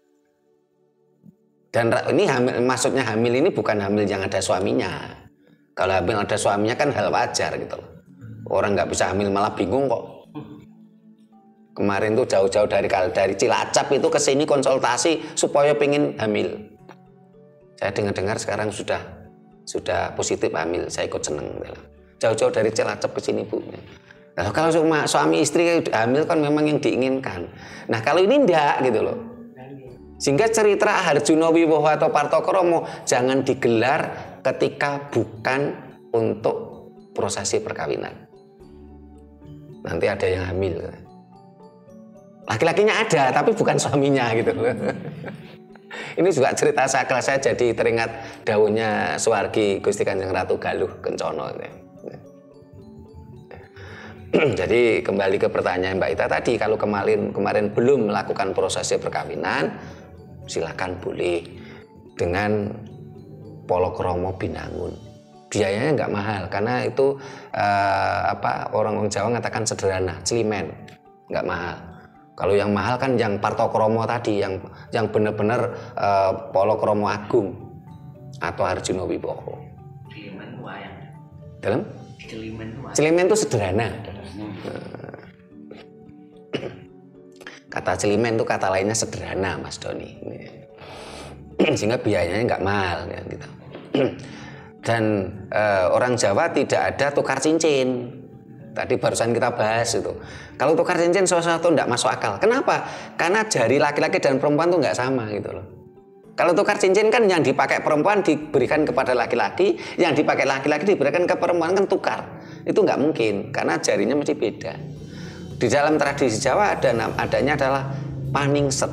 Dan ini hamil, maksudnya hamil ini bukan hamil yang ada suaminya. Kalau hamil ada suaminya kan hal wajar gitu loh. Orang nggak bisa hamil malah bingung kok. Kemarin tuh jauh-jauh dari Cilacap itu ke sini konsultasi supaya pengen hamil. Saya dengar sekarang sudah positif hamil, saya ikut seneng. Jauh-jauh dari Cilacap ke sini, Bu. Nah, kalau suami istri hamil kan memang yang diinginkan. Nah, kalau ini enggak gitu loh. Sehingga cerita Harjuna Wiwaha atau Partokromo jangan digelar ketika bukan untuk prosesi perkawinan. Nanti ada yang hamil. Laki-lakinya ada, tapi bukan suaminya gitu. Ini juga cerita sakral, saya jadi teringat daunnya Suwargi Gusti Kanjeng Ratu Galuh Kencono. Jadi kembali ke pertanyaan Mbak Ita tadi, kalau kemarin belum melakukan prosesi perkawinan, silakan boleh dengan Polokromo Binangun. Biayanya nggak mahal karena itu orang Jawa mengatakan sederhana, celimen, nggak mahal. Kalau yang mahal kan yang Partokromo tadi, yang benar-benar Polokromo Agung atau Harjuna Wiwaha. Celimen wayang. Dalam? Celimen wayang. Celimen itu sederhana. Kata celimen itu kata lainnya sederhana, Mas Doni. Sehingga biayanya nggak mahal ya, gitu. Dan orang Jawa tidak ada tukar cincin. Tadi barusan kita bahas itu. Kalau tukar cincin sesuatu tidak masuk akal. Kenapa? Karena jari laki-laki dan perempuan itu nggak sama gitu loh. Kalau tukar cincin kan yang dipakai perempuan diberikan kepada laki-laki, yang dipakai laki-laki diberikan ke perempuan, kan tukar. Itu nggak mungkin karena jarinya mesti beda. Di dalam tradisi Jawa adanya adalah paningset.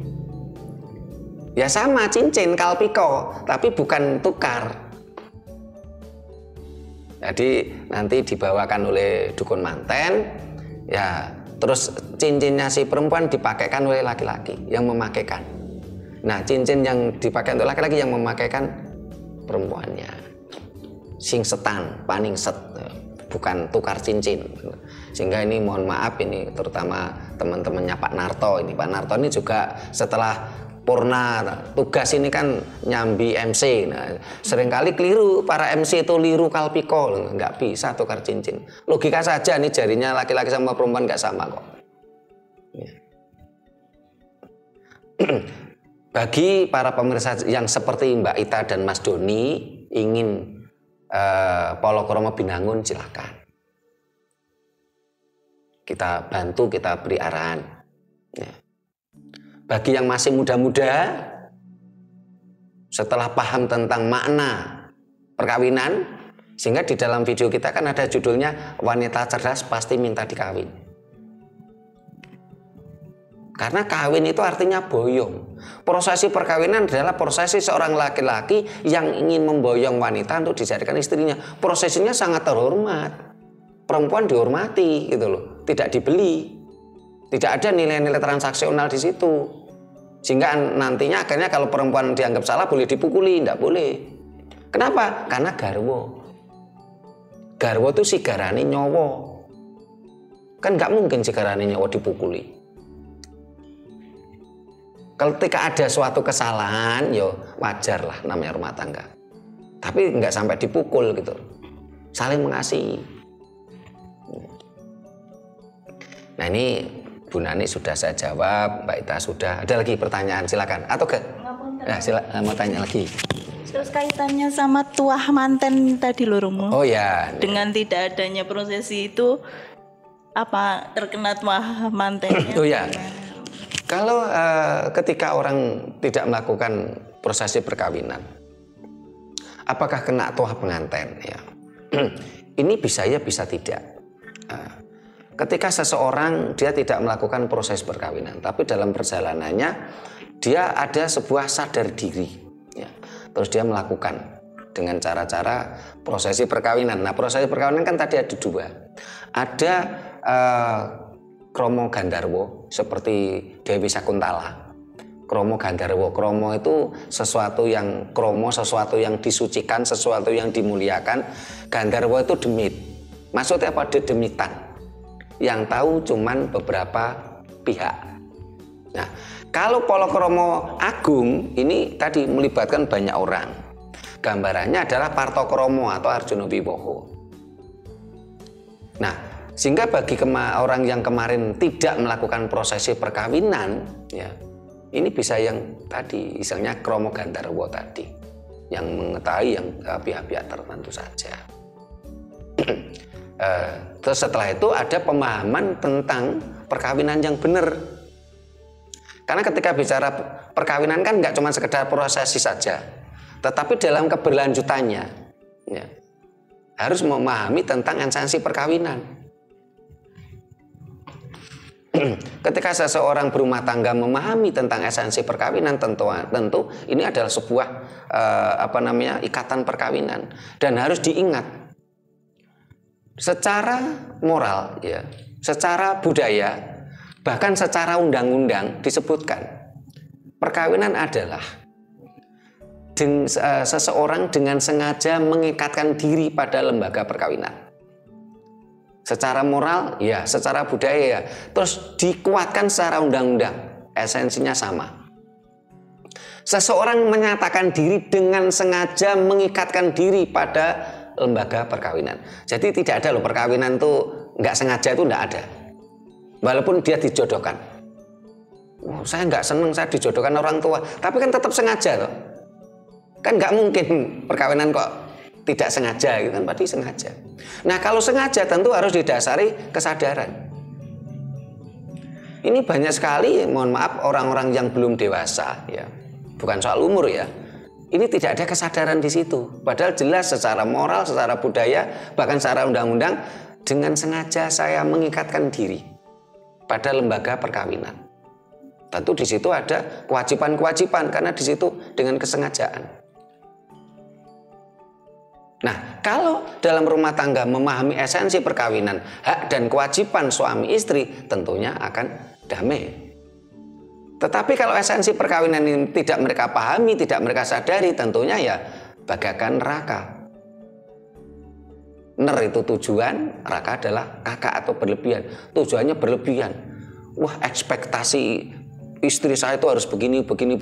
Ya sama cincin kalpiko, tapi bukan tukar. Jadi nanti dibawakan oleh dukun manten, ya terus cincinnya si perempuan dipakaikan oleh laki-laki yang memakaikan. Nah cincin yang dipakai untuk laki-laki yang memakaikan perempuannya. Singsetan, paningset, bukan tukar cincin. Sehingga ini mohon maaf ini terutama teman-temannya Pak Narto ini. Pak Narto ini juga setelah purna tugas ini kan nyambi MC. Nah, seringkali keliru para MC itu liru kalpiko, nggak bisa tukar cincin. Logika saja nih jarinya laki-laki sama perempuan nggak sama kok. Ya. Bagi para pemirsa yang seperti Mbak Ita dan Mas Doni ingin Polokromo Binangun, silakan. Kita bantu, kita beri arahan. Ya. Bagi yang masih muda-muda, setelah paham tentang makna perkawinan, sehingga di dalam video kita kan ada judulnya Wanita Cerdas Pasti Minta Dikawin. Karena kawin itu artinya boyong. Prosesi perkawinan adalah prosesi seorang laki-laki yang ingin memboyong wanita untuk dijadikan istrinya. Prosesinya sangat terhormat. Perempuan dihormati gitu loh, tidak dibeli. Tidak ada nilai-nilai transaksional di situ. Sehingga nantinya akhirnya kalau perempuan dianggap salah boleh dipukuli, tidak boleh. Kenapa? Karena garwo. Garwo itu sigarane nyawa. Kan nggak mungkin sigarane nyawa dipukuli. Ketika ada suatu kesalahan, yo wajar lah namanya rumah tangga. Tapi nggak sampai dipukul gitu. Saling mengasihi. Nah ini Bu Nani sudah saya jawab, Mbak Ita sudah. Ada lagi pertanyaan, silakan. Atau ke? Nah, mau tanya lagi. Terus kaitannya sama tuah manten tadi loh Romo. Oh ya. Dengan tidak adanya prosesi itu apa terkena tuah mantennya? Oh ya. Kalau ketika orang tidak melakukan prosesi perkawinan, apakah kena tuah pengantin? Ya. Ini bisa ya, bisa tidak. Ketika seseorang dia tidak melakukan proses perkawinan, tapi dalam perjalanannya dia ada sebuah sadar diri, ya. Terus dia melakukan dengan cara-cara prosesi perkawinan. Nah, prosesi perkawinan kan tadi ada dua, ada kromo gandarwo seperti Dewi Sakuntala. Kromo gandarwo, kromo itu sesuatu yang kromo, sesuatu yang disucikan, sesuatu yang dimuliakan. Gandarwo itu demit. Maksudnya apa? Dedemitan. Yang tahu cuman beberapa pihak. Nah, kalau Polokromo Agung ini tadi melibatkan banyak orang. Gambarannya adalah Partokromo atau Harjuna Wiwaha. Nah, sehingga bagi orang yang kemarin tidak melakukan prosesi perkawinan, ya, ini bisa yang tadi, misalnya Kromo Gandarwo tadi, yang mengetahui yang pihak-pihak tertentu saja. Terus setelah itu ada pemahaman tentang perkawinan yang benar. Karena ketika bicara perkawinan kan nggak cuma sekedar prosesi saja, tetapi dalam keberlanjutannya ya, harus memahami tentang esensi perkawinan. Ketika seseorang berumah tangga memahami tentang esensi perkawinan, tentu ini adalah sebuah ikatan perkawinan, dan harus diingat secara moral ya, secara budaya, bahkan secara undang-undang disebutkan perkawinan adalah seseorang dengan sengaja mengikatkan diri pada lembaga perkawinan. Secara moral ya, secara budaya ya, terus dikuatkan secara undang-undang, esensinya sama. Seseorang menyatakan diri dengan sengaja mengikatkan diri pada lembaga perkawinan. Jadi tidak ada loh perkawinan tuh nggak sengaja, itu nggak ada. Walaupun dia dijodohkan. Oh, saya nggak seneng saya dijodohkan orang tua, tapi kan tetap sengaja loh. Kan nggak mungkin perkawinan kok tidak sengaja, gitu kan, pasti sengaja. Nah, kalau sengaja tentu harus didasari kesadaran. Ini banyak sekali, mohon maaf, orang-orang yang belum dewasa ya. Bukan soal umur ya. Ini tidak ada kesadaran di situ. Padahal jelas secara moral, secara budaya, bahkan secara undang-undang, dengan sengaja saya mengikatkan diri pada lembaga perkawinan. Tentu di situ ada kewajiban-kewajiban karena di situ dengan kesengajaan. Nah, kalau dalam rumah tangga memahami esensi perkawinan, hak dan kewajiban suami istri, tentunya akan damai. Tetapi kalau esensi perkawinan ini tidak mereka pahami, tidak mereka sadari, tentunya ya bagaikan neraka. Ner itu tujuan, neraka adalah kakak atau berlebihan. Tujuannya berlebihan. Wah, ekspektasi istri saya itu harus begini.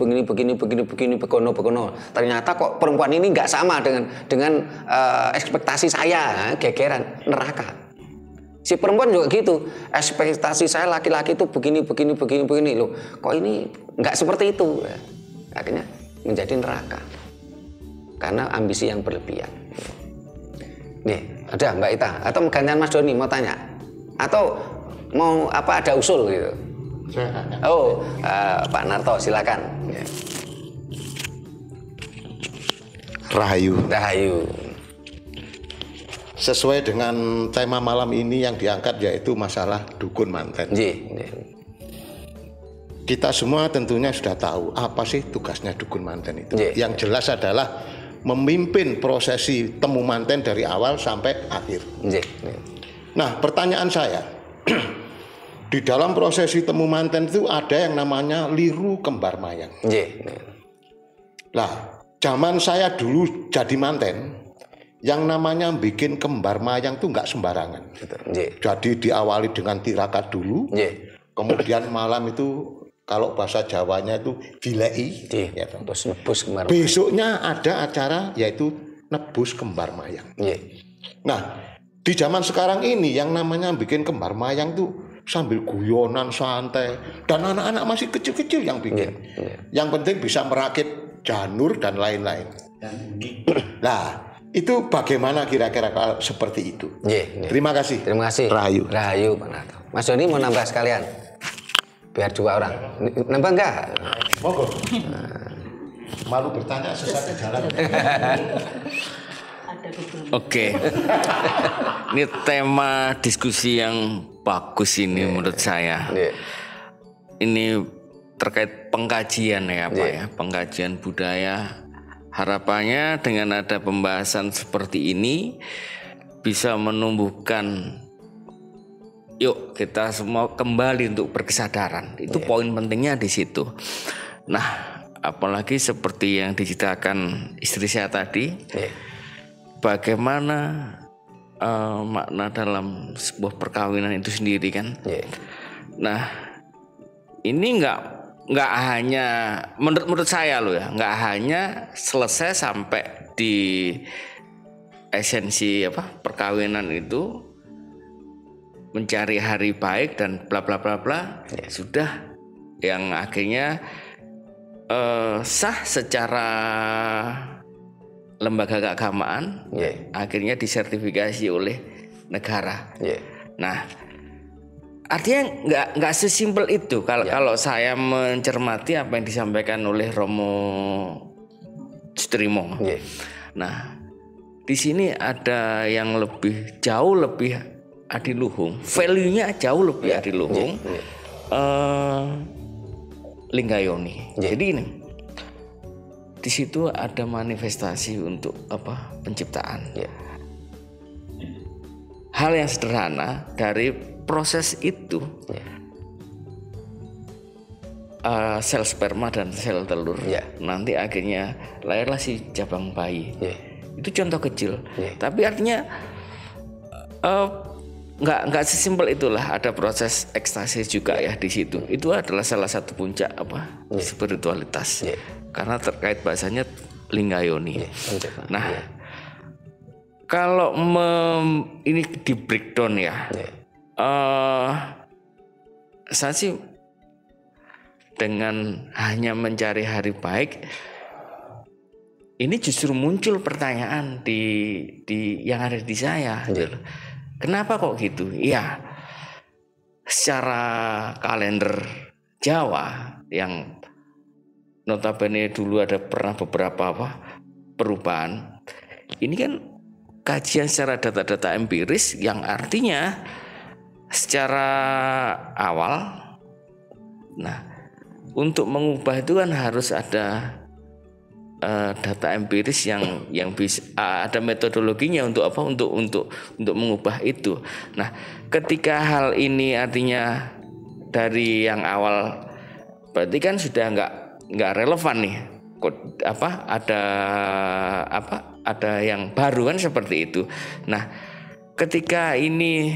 Ternyata kok perempuan ini nggak sama dengan ekspektasi saya, gegeran, neraka. Si perempuan juga gitu, ekspektasi saya laki-laki itu begini loh. Kok ini nggak seperti itu? Akhirnya menjadi neraka karena ambisi yang berlebihan. Nih, ada Mbak Ita atau gantian Mas Doni mau tanya atau mau ada usul gitu? Oh, Pak Narto silakan. Rahayu. Sesuai dengan tema malam ini yang diangkat yaitu masalah dukun manten. Kita semua tentunya sudah tahu apa sih tugasnya dukun manten itu. Yang jelas adalah memimpin prosesi temu manten dari awal sampai akhir. Nah, pertanyaan saya, di dalam prosesi temu manten itu ada yang namanya liru kembar mayang. Lah, zaman saya dulu jadi manten, yang namanya bikin kembar mayang itu nggak sembarangan. Jadi diawali dengan tirakat dulu, kemudian malam itu kalau bahasa Jawanya itu dilei, ya, besoknya ada acara yaitu nebus kembar mayang. Nah, di zaman sekarang ini yang namanya bikin kembar mayang tuh sambil guyonan santai, dan anak-anak masih kecil-kecil yang bikin. Yang penting bisa merakit janur dan lain-lain. Nah, itu bagaimana kira-kira kalau seperti itu? Terima kasih. Terima kasih. Rahayu Pak Narto. Mas Doni mau nambah sekalian? Biar 2 orang. Nambah enggak? Monggo. Malu bertanya sesatnya jalan. Oke. Ini tema diskusi yang bagus ini menurut saya. Ini terkait pengkajian ya Pak ya, pengkajian budaya. Harapannya dengan ada pembahasan seperti ini bisa menumbuhkan, yuk kita semua kembali untuk berkesadaran. Itu poin pentingnya di situ. Nah, apalagi seperti yang diceritakan istri saya tadi, bagaimana makna dalam sebuah perkawinan itu sendiri kan. Nah, ini nggak hanya menurut saya loh ya, nggak hanya selesai sampai di esensi perkawinan itu mencari hari baik dan bla bla bla bla, sudah yang akhirnya sah secara lembaga keagamaan, akhirnya disertifikasi oleh negara. Nah, artinya nggak sesimpel itu kalau saya mencermati apa yang disampaikan oleh Romo Strimo. Nah, di sini ada yang jauh lebih adiluhung, value-nya jauh lebih adiluhung. Linggayoni. Jadi ini di situ ada manifestasi untuk penciptaan. Hal yang sederhana dari proses itu, sel sperma dan sel telur, nanti akhirnya lahirlah si jabang bayi. Itu contoh kecil, tapi artinya nggak sesimpel itulah, ada proses ekstasi juga ya di situ. Itu adalah salah satu puncak spiritualitas, karena terkait bahasanya Linggayoni. Nah, kalau ini di breakdown ya, saya sih dengan hanya mencari hari baik, ini justru muncul pertanyaan di yang ada di saya. Kenapa kok gitu? Ya, secara kalender Jawa yang notabene dulu ada pernah beberapa perubahan, ini kan kajian secara data-data empiris yang artinya secara awal. Nah, untuk mengubah itu kan harus ada data empiris yang bisa, ada metodologinya untuk untuk mengubah itu. Nah, ketika hal ini artinya dari yang awal, berarti kan sudah nggak relevan nih. Ada yang baru kan seperti itu. Nah, ketika ini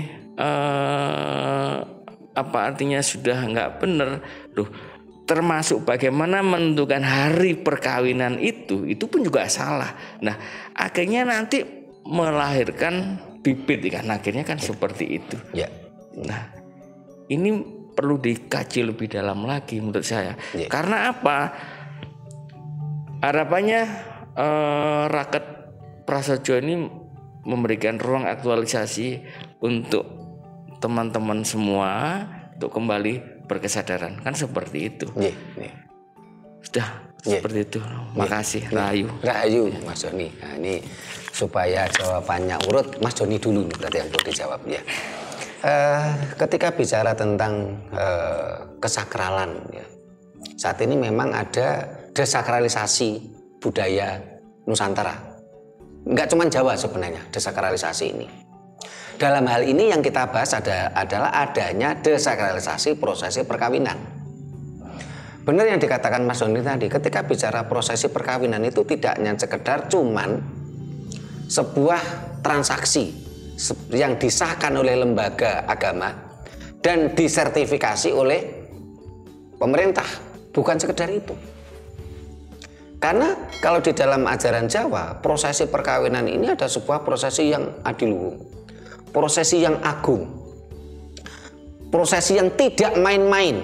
artinya sudah nggak benar, termasuk bagaimana menentukan hari perkawinan itu pun juga salah. Nah, akhirnya nanti melahirkan bibit kan, akhirnya kan seperti itu. Nah, ini perlu dikaji lebih dalam lagi menurut saya. Karena apa? Harapannya Raket Prasaja ini memberikan ruang aktualisasi untuk teman-teman semua untuk kembali berkesadaran, kan seperti itu. Sudah seperti itu. Makasih. Rahayu Mas Joni. Nah, ini supaya jawabannya urut, Mas Joni dulu berarti yang perlu dijawab ya. Ketika bicara tentang kesakralan ya, saat ini memang ada desakralisasi budaya Nusantara. Enggak cuma Jawa sebenarnya desakralisasi ini. Dalam hal ini yang kita bahas adalah adanya desakralisasi prosesi perkawinan. Benar yang dikatakan Mas Doni tadi, ketika bicara prosesi perkawinan itu tidak hanya sekedar cuman sebuah transaksi yang disahkan oleh lembaga agama dan disertifikasi oleh pemerintah, bukan sekedar itu. Karena kalau di dalam ajaran Jawa, prosesi perkawinan ini ada sebuah prosesi yang adiluhung, prosesi yang agung, prosesi yang tidak main-main.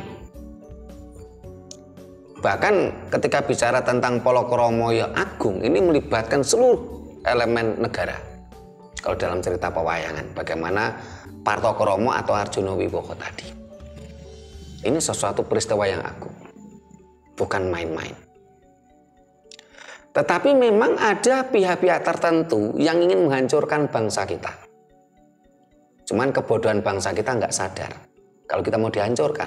Bahkan ketika bicara tentang Palakromo yang agung, ini melibatkan seluruh elemen negara. Kalau dalam cerita pewayangan, bagaimana Partokromo atau Arjuna Wibowo tadi. Ini sesuatu peristiwa yang agung, bukan main-main. Tetapi memang ada pihak-pihak tertentu yang ingin menghancurkan bangsa kita. Cuman kebodohan bangsa kita nggak sadar kalau kita mau dihancurkan.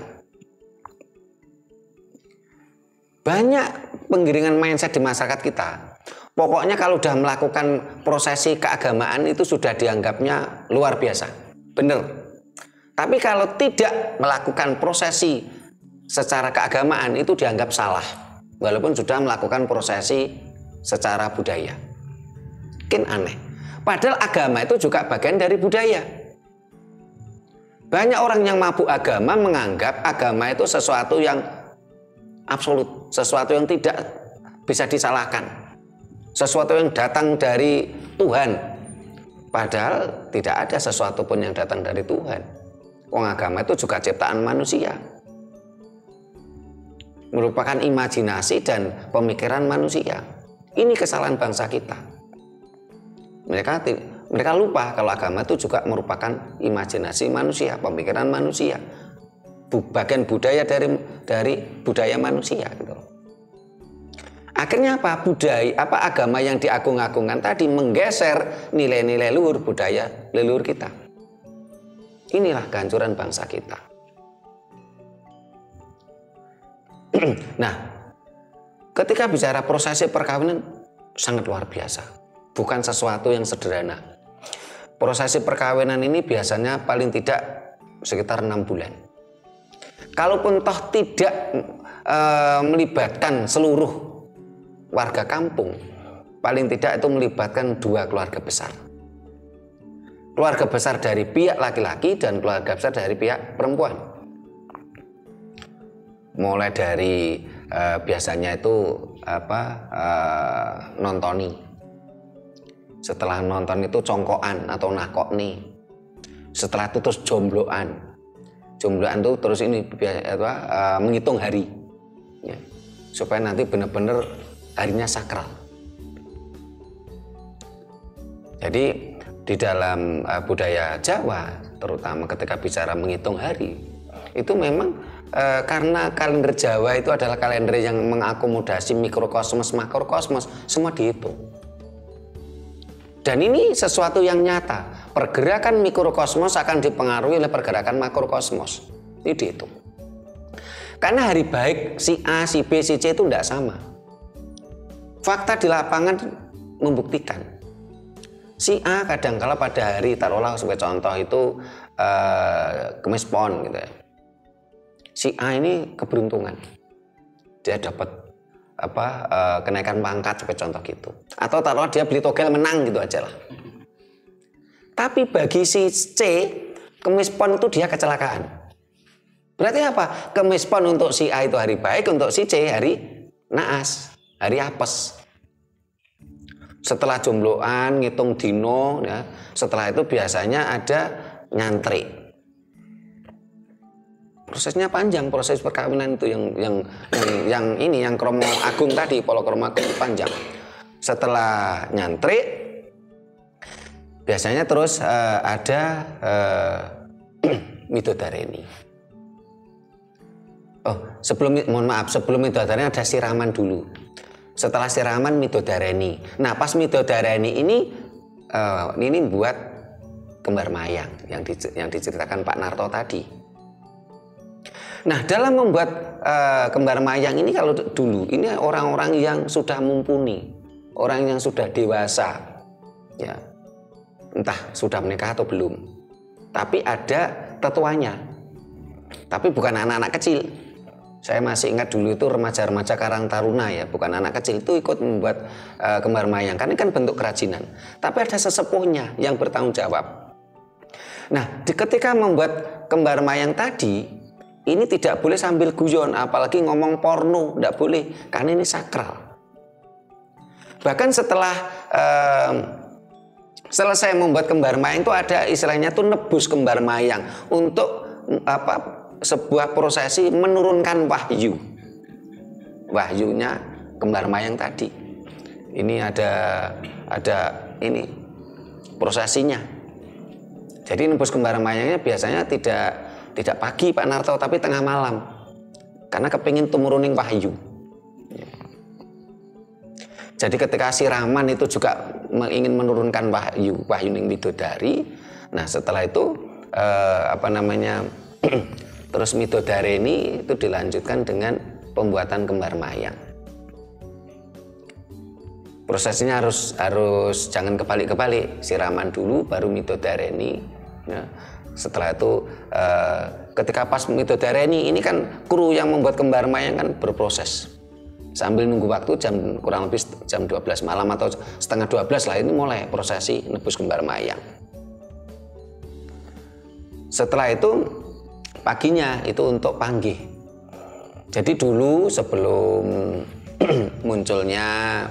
Banyak penggiringan mindset di masyarakat kita. Pokoknya kalau sudah melakukan prosesi keagamaan itu sudah dianggapnya luar biasa. Benar. Tapi kalau tidak melakukan prosesi secara keagamaan itu dianggap salah. Walaupun sudah melakukan prosesi secara budaya. Mungkin aneh. Padahal agama itu juga bagian dari budaya. Banyak orang yang mabuk agama menganggap agama itu sesuatu yang absolut, sesuatu yang tidak bisa disalahkan, sesuatu yang datang dari Tuhan. Padahal tidak ada sesuatu pun yang datang dari Tuhan. Wong agama itu juga ciptaan manusia, merupakan imajinasi dan pemikiran manusia. Ini kesalahan bangsa kita. Mereka mereka lupa kalau agama itu juga merupakan imajinasi manusia, pemikiran manusia, bagian budaya dari budaya manusia gitu. Akhirnya apa? Agama yang diagung-agungkan tadi menggeser nilai-nilai luhur budaya leluhur kita. Inilah kehancuran bangsa kita. Nah, ketika bicara prosesi perkawinan sangat luar biasa, bukan sesuatu yang sederhana. Prosesi perkawinan ini biasanya paling tidak sekitar 6 bulan. Kalaupun toh tidak melibatkan seluruh warga kampung, paling tidak itu melibatkan 2 keluarga besar. Keluarga besar dari pihak laki-laki dan keluarga besar dari pihak perempuan. Mulai dari biasanya itu nontoni. Setelah nonton itu congkokan atau nakokni. Setelah itu terus jombloan. Jombloan itu terus ini menghitung hari, ya, supaya nanti benar-benar harinya sakral. Jadi di dalam budaya Jawa, terutama ketika bicara menghitung hari, itu memang karena kalender Jawa itu adalah kalender yang mengakomodasi mikrokosmos, makrokosmos, semua dihitung. Dan ini sesuatu yang nyata. Pergerakan mikrokosmos akan dipengaruhi oleh pergerakan makrokosmos. Ini dihitung. Karena hari baik si A, si B, si C itu tidak sama. Fakta di lapangan membuktikan. Si A kadangkala pada hari, taruhlah sebagai contoh itu Kemis Pon gitu ya. Si A ini keberuntungan. Dia dapat kenaikan pangkat sebagai contoh gitu. Atau taruhlah dia beli togel menang gitu aja lah. Tapi bagi si C, Kemis Pon itu dia kecelakaan. Berarti apa? Kemis Pon untuk si A itu hari baik, untuk si C hari naas, hari apes. Setelah jombloan, ngitung dino, ya, setelah itu biasanya ada nyantri. Prosesnya panjang, proses perkawinan itu yang kromo agung tadi, polokromo agung panjang. Setelah nyantri, biasanya terus ada midodareni. Sebelum midodareni ada siraman dulu. Setelah siraman midodareni. Nah, pas midodareni ini buat kembar mayang yang diceritakan Pak Narto tadi. Nah, dalam membuat kembar mayang ini kalau dulu ini orang-orang yang sudah mumpuni, orang yang sudah dewasa, ya, entah sudah menikah atau belum. Tapi ada tetuanya, tapi bukan anak-anak kecil. Saya masih ingat dulu itu remaja-remaja Karang Taruna ya, bukan anak kecil itu ikut membuat kembar mayang, karena ini kan bentuk kerajinan. Tapi ada sesepuhnya yang bertanggung jawab. Nah, ketika membuat kembar mayang tadi, ini tidak boleh sambil guyon, apalagi ngomong porno, tidak boleh, karena ini sakral. Bahkan setelah selesai membuat kembar mayang itu ada istilahnya tuh nebus kembar mayang untuk sebuah prosesi menurunkan wahyu. Wahyunya kembar mayang tadi. Ini ada ini prosesinya. Jadi nebus kembar mayangnya biasanya tidak pagi Pak Narto, tapi tengah malam. Karena kepingin tumuruning wahyu. Jadi ketika siraman itu juga ingin menurunkan wahyu ning midodari. Nah, setelah itu terus midodareni itu dilanjutkan dengan pembuatan kembar mayang. Prosesnya harus jangan kebalik-kebalik, siraman dulu baru midodareni. Ya. Setelah itu ketika pas midodareni ini kan kru yang membuat kembar mayang kan berproses. Sambil nunggu waktu kurang lebih jam 12 malam atau setengah 12 lah ini mulai prosesi nebus kembar mayang. Setelah itu paginya itu untuk panggih. Jadi dulu sebelum munculnya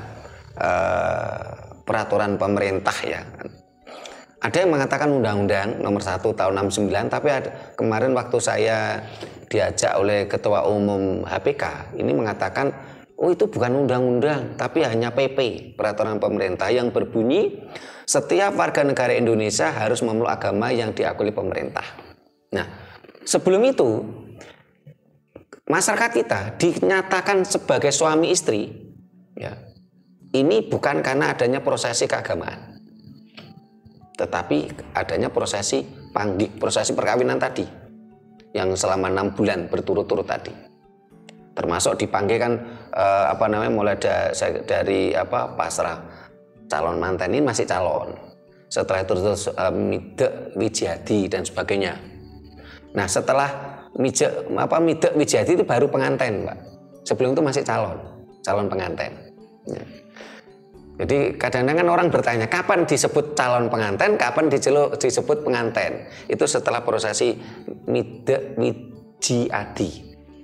peraturan pemerintah ya, ada yang mengatakan Undang-Undang Nomor 1 Tahun 69, tapi kemarin waktu saya diajak oleh Ketua Umum HPK ini mengatakan Oh, itu bukan undang-undang, tapi hanya PP, peraturan pemerintah yang berbunyi setiap warga negara Indonesia harus memeluk agama yang diakui pemerintah. Nah, sebelum itu masyarakat kita dinyatakan sebagai suami istri, ya. Ini bukan karena adanya prosesi keagamaan, tetapi adanya prosesi perkawinan tadi yang selama 6 bulan berturut-turut tadi. Termasuk dipanggil kan mulai dari pasrah calon manten ini masih calon. Setelah itu terus midek wijadi dan sebagainya. Nah, setelah midek wijadi itu baru penganten, Pak. Sebelum itu masih calon penganten. Ya. Jadi kadang-kadang orang bertanya kapan disebut calon penganten, kapan disebut penganten. Itu setelah prosesi midek wijadi.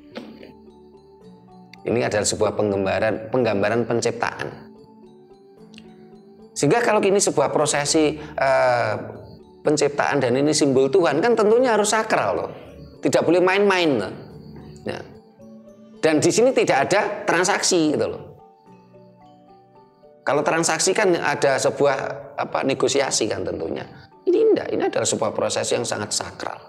Ini adalah sebuah penggambaran penciptaan. Sehingga kalau ini sebuah prosesi penciptaan dan ini simbol Tuhan, kan tentunya harus sakral loh. Tidak boleh main-main loh. Ya. Dan di sini tidak ada transaksi gitu loh. Kalau transaksi kan ada sebuah negosiasi kan tentunya. Ini enggak, ini adalah sebuah proses yang sangat sakral.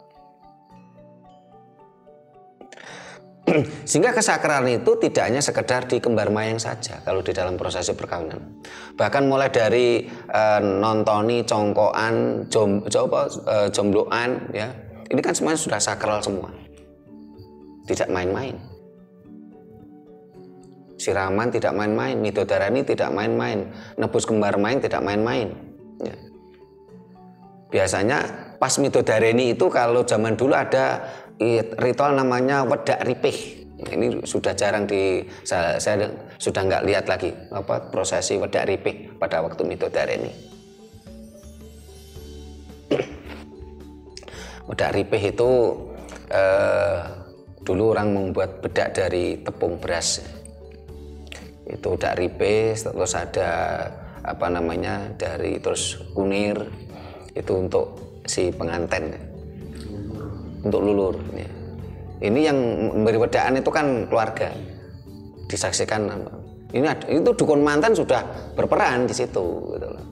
Sehingga kesakralan itu tidak hanya sekedar di kembar mayang saja kalau di dalam prosesi perkawinan. Bahkan mulai dari nontoni, congkoan, jombloan, ya, ini kan semuanya sudah sakral semua. Tidak main-main. Siraman tidak main-main, midodarani tidak main-main, nebus kembar mayang tidak main-main. Ya. Biasanya pas midodareni itu kalau zaman dulu ada ritual namanya wedak ripih. Ini sudah jarang saya sudah nggak lihat lagi prosesi wedak ripih pada waktu midodareni. Wedak ripih itu dulu orang membuat bedak dari tepung beras. Itu wedak ripih, terus ada dari terus kunir, itu untuk si penganten, untuk lulur. Ini yang memberi wedaan itu kan keluarga, disaksikan. Itu dukun mantan sudah berperan di situ. Gitu loh.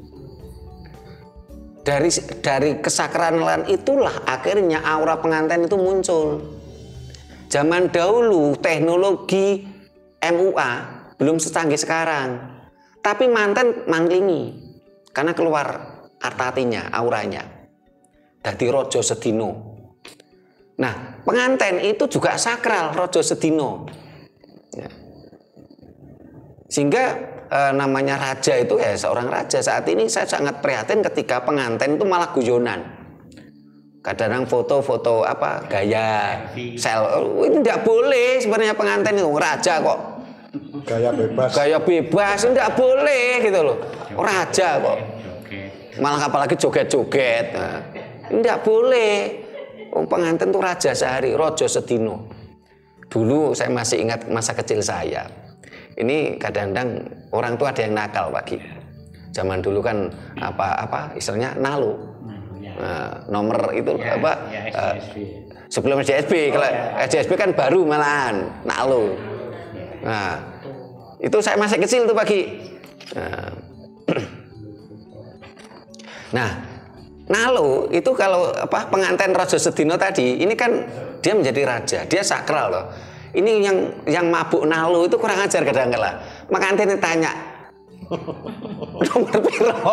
Dari kesakralan itulah akhirnya aura pengantin itu muncul. Zaman dahulu teknologi MUA belum secanggih sekarang, tapi manten manglingi karena keluar artatinya, auranya. Dadi rojo sedino. Nah, pengantin itu juga sakral, rojo sedino. Ya. Sehingga namanya raja itu ya seorang raja. Saat ini saya sangat prihatin ketika pengantin itu malah guyonan. Kadang-kadang foto-foto gaya sel. Ini tidak boleh sebenarnya pengantin itu, raja kok. Gaya bebas tidak boleh gitu loh. Raja kok. Malah apalagi joget-joget. Nah, tidak boleh. Pengantin tuh raja sehari, rojo sedino. Dulu saya masih ingat masa kecil saya. Ini kadang-kadang orang tua ada yang nakal pagi. Zaman dulu kan istilahnya nalu. Nah, nomor itu sebelum SJSB. Kalau SJSB kan baru malahan nalu. Nah, itu saya masih kecil tuh pagi. Nah, nalu itu kalau pengantin rojo sedino tadi, ini kan dia menjadi raja, dia sakral loh. Ini yang mabuk nalu itu kurang ajar kadang-kala. Pengantin tanya, nomor piro?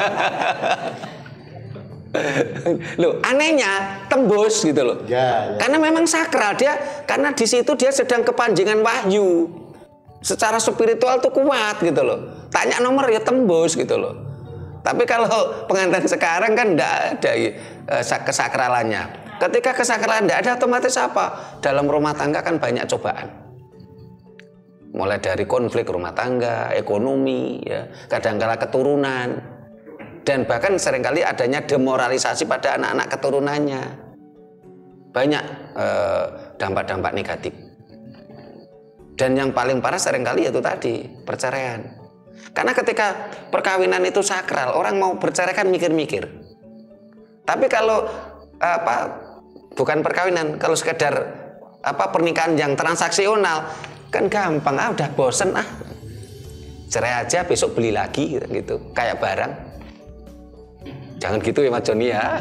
Loh, anehnya tembus gitu loh. Ya. Karena memang sakral dia, karena di situ dia sedang kepanjangan wahyu. Secara spiritual tuh kuat gitu loh. Tanya nomor ya tembus gitu loh. Tapi kalau pengantin sekarang kan enggak ada kesakralannya. Ketika kesakralan enggak ada, otomatis apa? Dalam rumah tangga kan banyak cobaan. Mulai dari konflik rumah tangga, ekonomi, ya, kadang-kala keturunan, dan bahkan seringkali adanya demoralisasi pada anak-anak keturunannya. Banyak dampak-dampak negatif. Dan yang paling parah seringkali itu tadi, perceraian. Karena ketika perkawinan itu sakral, orang mau bercerai kan mikir-mikir. Tapi kalau bukan perkawinan, kalau sekedar pernikahan yang transaksional, Kan gampang, udah bosen cerai aja, besok beli lagi gitu, kayak barang. Jangan gitu ya Mas Joni ya.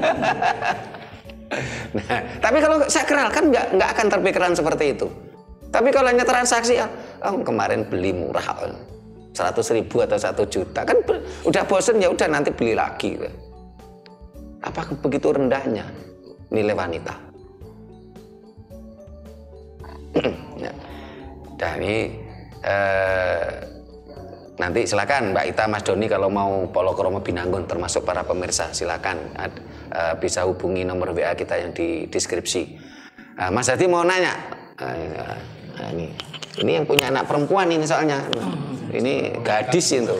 Nah, tapi kalau sakral kan nggak akan terpikiran seperti itu. Tapi kalau hanya transaksi, kemarin beli murah 100.000 atau 1 juta, kan udah bosen ya udah nanti beli lagi. Apa begitu rendahnya nilai wanita? Nah ini nanti silakan Mbak Ita, Mas Doni kalau mau Polokromo Binangun termasuk para pemirsa silakan bisa hubungi nomor WA kita yang di deskripsi. Mas Hadi mau nanya, ini yang punya anak perempuan ini soalnya, ini gadis itu.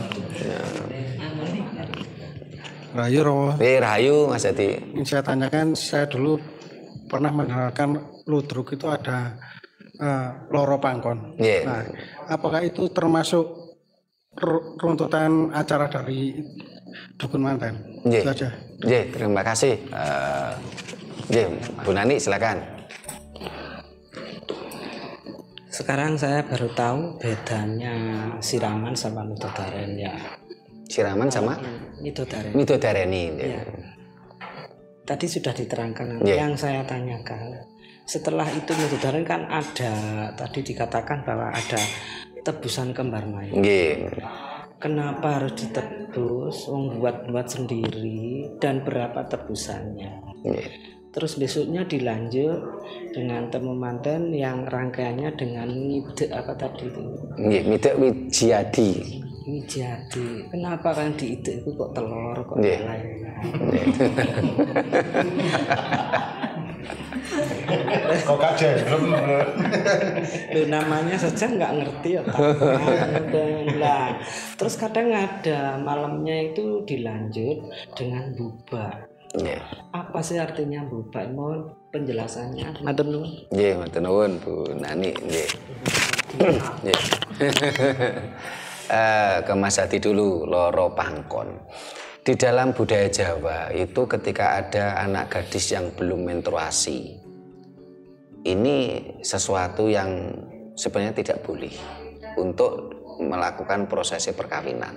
Rahayu Romo. Rahayu Mas Hadi. Ini saya tanyakan, saya dulu pernah mendengarkan ludruk itu ada loro pangkon. Nah, apakah itu termasuk runtutan acara dari dukun manten? Itu aja. Terima kasih. Bu Nani silakan. Sekarang saya baru tahu bedanya siraman sama midodaren ya. Siraman sama midodareni. Ya. Tadi sudah diterangkan yang saya tanyakan. Setelah itu midodaren kan ada, tadi dikatakan bahwa ada tebusan kembar mayat. Kenapa harus ditebus? Buat sendiri dan berapa tebusannya? Terus besoknya dilanjut dengan temu manten yang rangkaiannya dengan ngide apa tadi itu? Ngide Wijadi. Wijadi. Kenapa kan di ide itu kok telur kok lain? Kok kajelem? Namanya saja nggak ngerti ya. Lah, terus kadang ada malamnya itu dilanjut dengan buba. Apa sih artinya buba? Mohon penjelasannya. Matur nuwun. Matur nuwun Bu Nani. Ke Mas Hadi dulu, loro pangkon. Di dalam budaya Jawa itu ketika ada anak gadis yang belum menstruasi, ini sesuatu yang sebenarnya tidak boleh untuk melakukan prosesi perkawinan.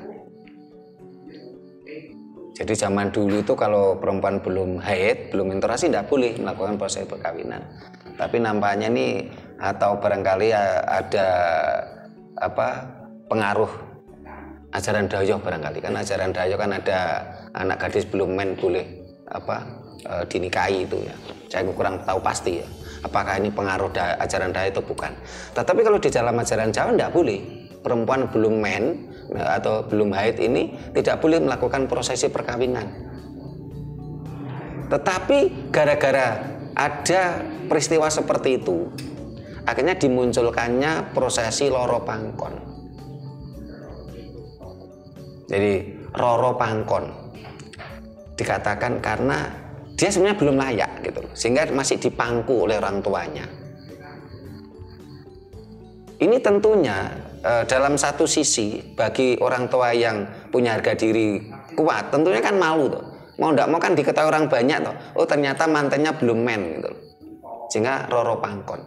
Jadi zaman dulu itu kalau perempuan belum haid, belum menstruasi tidak boleh melakukan prosesi perkawinan. Tapi nampaknya nih atau barangkali ada pengaruh ajaran Dayo barangkali, kan ajaran Dayo kan ada anak gadis belum men boleh dinikahi itu ya. Saya kurang tahu pasti ya. Apakah ini pengaruh ajaran Dayo itu bukan. Tetapi kalau di dalam ajaran Jawa tidak boleh. Perempuan belum men atau belum haid ini tidak boleh melakukan prosesi perkawinan. Tetapi gara-gara ada peristiwa seperti itu, akhirnya dimunculkannya prosesi loro pangkon. Jadi roro pangkon dikatakan karena dia sebenarnya belum layak gitu, sehingga masih dipangku oleh orang tuanya. Ini tentunya dalam satu sisi bagi orang tua yang punya harga diri kuat, tentunya kan malu tuh. Mau tidak mau kan diketahui orang banyak tuh. Oh ternyata mantannya belum men gitu, sehingga roro pangkon.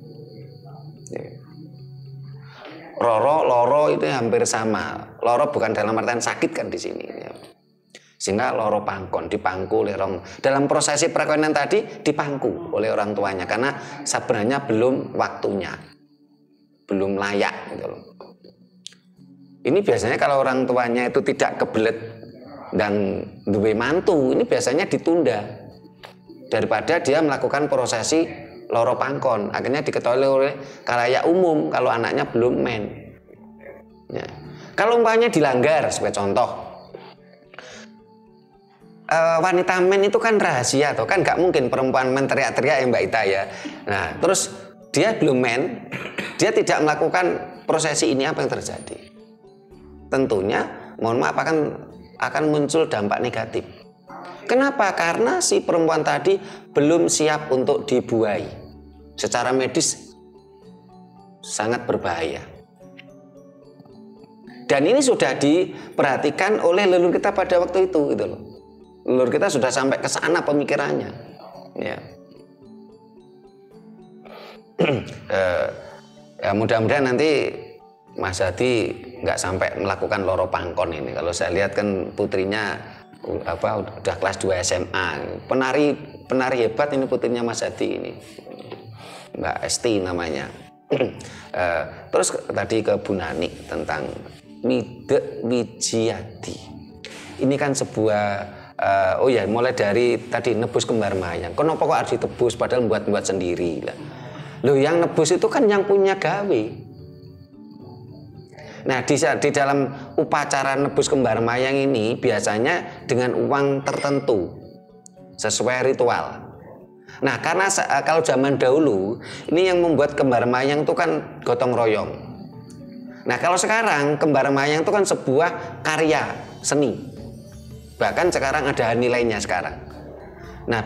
Loro itu hampir sama. Loro bukan dalam artian sakit kan di sini. Sehingga loro pangkon dipangku oleh orang. Dalam prosesi perkawinan tadi dipangku oleh orang tuanya karena sebenarnya belum waktunya, belum layak gitu loh. Ini biasanya kalau orang tuanya itu tidak kebelet dan duwe mantu, ini biasanya ditunda daripada dia melakukan prosesi loro pangkon. Akhirnya diketahui oleh khalayak umum kalau anaknya belum men. Ya. Kalau umpamanya dilanggar, sebagai contoh, wanita men itu kan rahasia tuh, kan nggak mungkin perempuan men teriak-teriak ya Mbak Ita ya. Nah terus dia belum men, dia tidak melakukan prosesi ini, apa yang terjadi? Tentunya, mohon maaf akan muncul dampak negatif. Kenapa? Karena si perempuan tadi belum siap untuk dibuai. Secara medis sangat berbahaya. Dan ini sudah diperhatikan oleh leluhur kita pada waktu itu gitu loh. Leluhur kita sudah sampai ke sana pemikirannya. Ya. Ya mudah-mudahan nanti Mas Hadi nggak sampai melakukan loro pangkon ini. Kalau saya lihat kan putrinya udah kelas 2 SMA. Penari hebat ini putrinya Mas Hadi ini. Mbak Esti namanya. Terus tadi ke Bu Nani tentang Midek Wijiadi. Ini kan sebuah mulai dari tadi nebus kembar mayang. Kenapa kok harus ditebus padahal buat sendiri lah. Loh yang nebus itu kan yang punya gawe. Nah di dalam upacara nebus kembar mayang ini biasanya dengan uang tertentu sesuai ritual. Nah karena kalau zaman dahulu ini yang membuat kembar mayang itu kan gotong royong. Nah kalau sekarang kembar mayang itu kan sebuah karya seni. Bahkan sekarang ada nilainya sekarang. Nah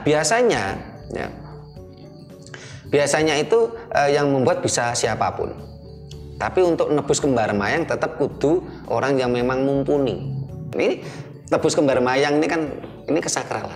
biasanya itu yang membuat bisa siapapun. Tapi untuk nebus kembar mayang tetap kudu orang yang memang mumpuni. Ini nebus kembar mayang ini kan kesakralan.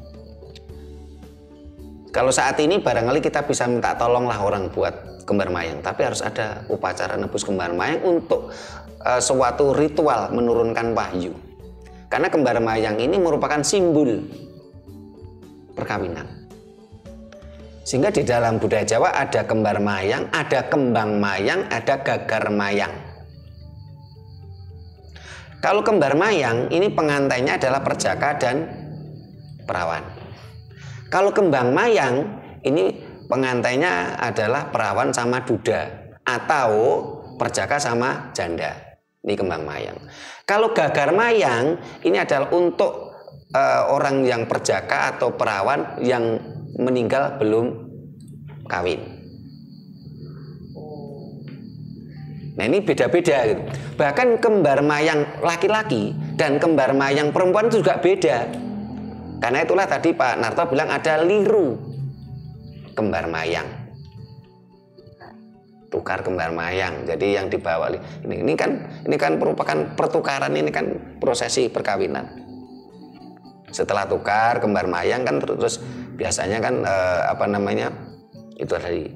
Kalau saat ini barangkali kita bisa minta tolonglah orang buat kembar mayang, tapi harus ada upacara nebus kembar mayang untuk suatu ritual menurunkan wahyu. Karena kembar mayang ini merupakan simbol perkawinan. Sehingga di dalam budaya Jawa ada kembar mayang, ada kembang mayang, ada gagar mayang. Kalau kembar mayang ini pengantainya adalah perjaka dan perawan. Kalau kembang mayang ini pengantainya adalah perawan sama duda atau perjaka sama janda. Ini kembang mayang. Kalau gagar mayang ini adalah untuk orang yang perjaka atau perawan yang meninggal belum kawin. Nah ini beda-beda gitu. Bahkan kembar mayang laki-laki dan kembar mayang perempuan itu juga beda. Karena itulah tadi Pak Narto bilang ada liru kembar mayang, tukar kembar mayang. Jadi yang dibawa ini kan merupakan pertukaran, ini kan prosesi perkawinan. Setelah tukar kembar mayang kan terus biasanya kan itu dari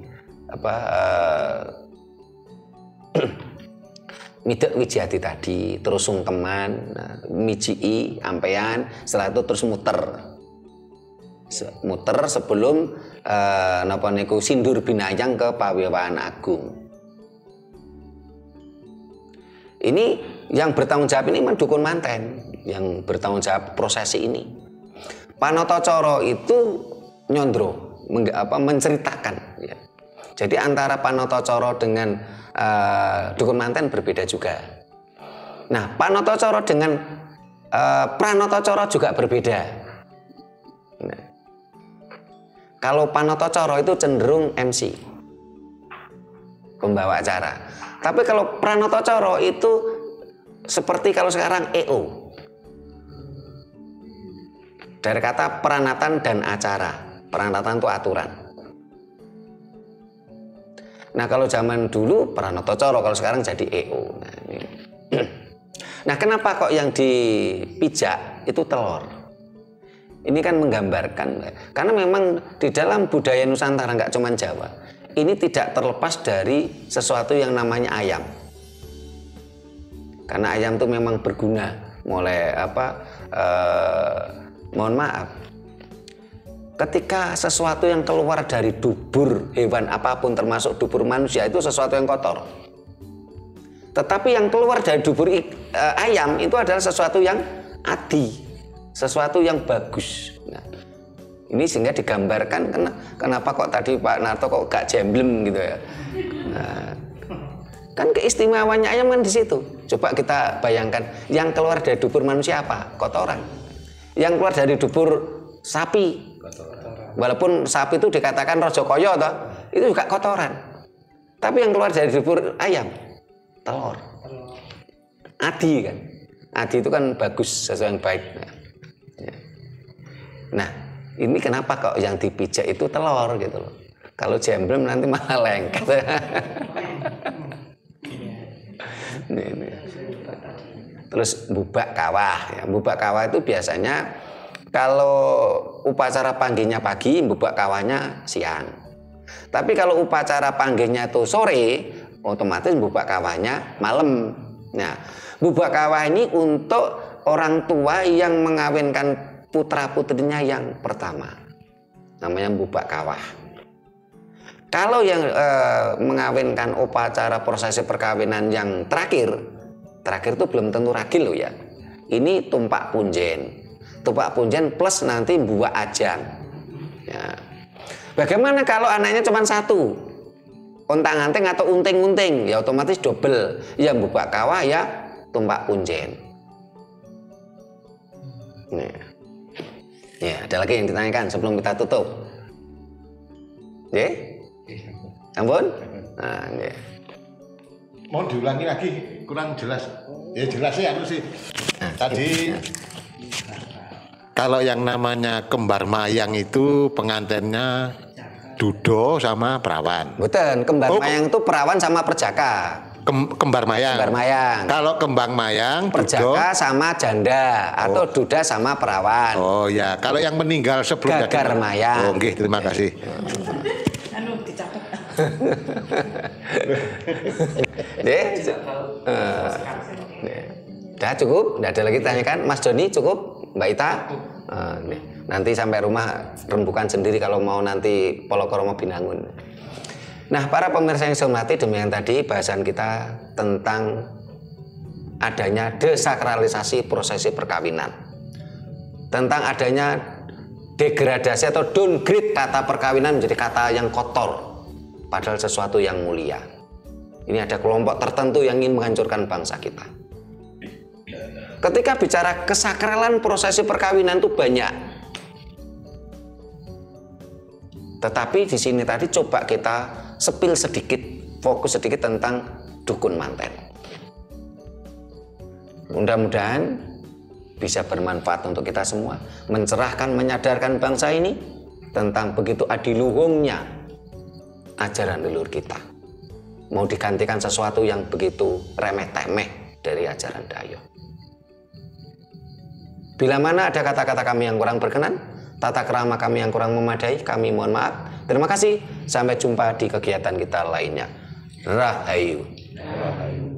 Midek Wijiadi tadi, terus sungkeman, mijii, ampean, setelah itu terus muter sebelum sindur binayang ke Pawiwahan Agung. Ini yang bertanggung jawab ini dukun manten, yang bertanggung jawab prosesi ini. Panatacara itu nyondro, menceritakan. Ya. Jadi antara panatacara dengan dukun manten berbeda juga. Nah, panatacara dengan pranatacara juga berbeda. Nah, kalau panatacara itu cenderung MC, pembawa acara. Tapi kalau pranatacara itu seperti kalau sekarang EO. Dari kata peranatan dan acara. Peranatan itu aturan. Nah kalau zaman dulu pranatacara, kalau sekarang jadi EO. Nah kenapa kok yang dipijak itu telur? Ini kan menggambarkan, karena memang di dalam budaya Nusantara nggak cuma Jawa, ini tidak terlepas dari sesuatu yang namanya ayam. Karena ayam itu memang berguna, mulai mohon maaf, ketika sesuatu yang keluar dari dubur hewan apapun termasuk dubur manusia itu sesuatu yang kotor. Tetapi yang keluar dari dubur ayam itu adalah sesuatu yang adi, sesuatu yang bagus. Nah, ini sehingga digambarkan kenapa kok tadi Pak Narto kok gak jemblem gitu ya. Nah, kan keistimewaannya ayam kan di situ. Coba kita bayangkan, yang keluar dari dubur manusia apa? Kotoran. Yang keluar dari dubur sapi, walaupun sapi itu dikatakan rojo koyo toh, itu juga kotoran. Tapi yang keluar dari dubur ayam, telur. Adi kan. Adi itu kan bagus, sesuatu yang baik. Nah, ini kenapa kok yang dipijak itu telur gitu loh. Kalau jemblem nanti malah lengket. Ini. Terus bubak kawah. Ya, bubak kawah itu biasanya kalau upacara panggihnya pagi, bubak kawahnya siang. Tapi kalau upacara panggihnya itu sore, otomatis bubak kawahnya malam. Nah, bubak kawah ini untuk orang tua yang mengawinkan putra-putrinya yang pertama. Namanya bubak kawah. Kalau yang mengawinkan upacara prosesi perkawinan yang terakhir itu belum tentu ragil loh ya. Ini tumpak punjen. Tumpak punjen plus nanti buah ajang. Ya. Bagaimana kalau anaknya cuma satu? Ontang-anting atau unting-unting, ya otomatis double. Yang bubak kawah ya tumpak punjen. Nah. Ya, ada lagi yang ditanyakan sebelum kita tutup. Ya? Ampun? Nah, ya. Mau diulangi lagi, kurang jelas. Ya jelas sih aku sih. Tadi kalau yang namanya kembar mayang itu pengantinnya dudo sama perawan. Betul, kembar mayang itu perawan sama perjaka. Kembar mayang. Kembar mayang. Kalau kembang mayang, perjaka sama janda atau duda sama perawan. Oh ya, kalau yang meninggal sebelum gagar mayang. Oh, nggih, terima kasih. Anu dicatat. Udah cukup? Udah ada lagi tanyakan? Mas Joni cukup? Mbak Ita? Nanti sampai rumah rembukan sendiri kalau mau nanti Polokoromo Binangun. Nah, para pemirsa yang saya hormati, demikian tadi bahasan kita tentang adanya desakralisasi prosesi perkawinan. Tentang adanya degradasi atau downgrade kata perkawinan menjadi kata yang kotor, padahal sesuatu yang mulia. Ini ada kelompok tertentu yang ingin menghancurkan bangsa kita. Ketika bicara kesakralan prosesi perkawinan itu banyak. Tetapi di sini tadi coba kita sepil sedikit, fokus sedikit tentang dukun manten. Mudah-mudahan bisa bermanfaat untuk kita semua, mencerahkan, menyadarkan bangsa ini tentang begitu adiluhungnya ajaran leluhur kita. Mau digantikan sesuatu yang begitu remeh-temeh dari ajaran Dayo. Bila mana ada kata-kata kami yang kurang berkenan, tata krama kami yang kurang memadai, kami mohon maaf. Terima kasih. Sampai jumpa di kegiatan kita lainnya. Rahayu.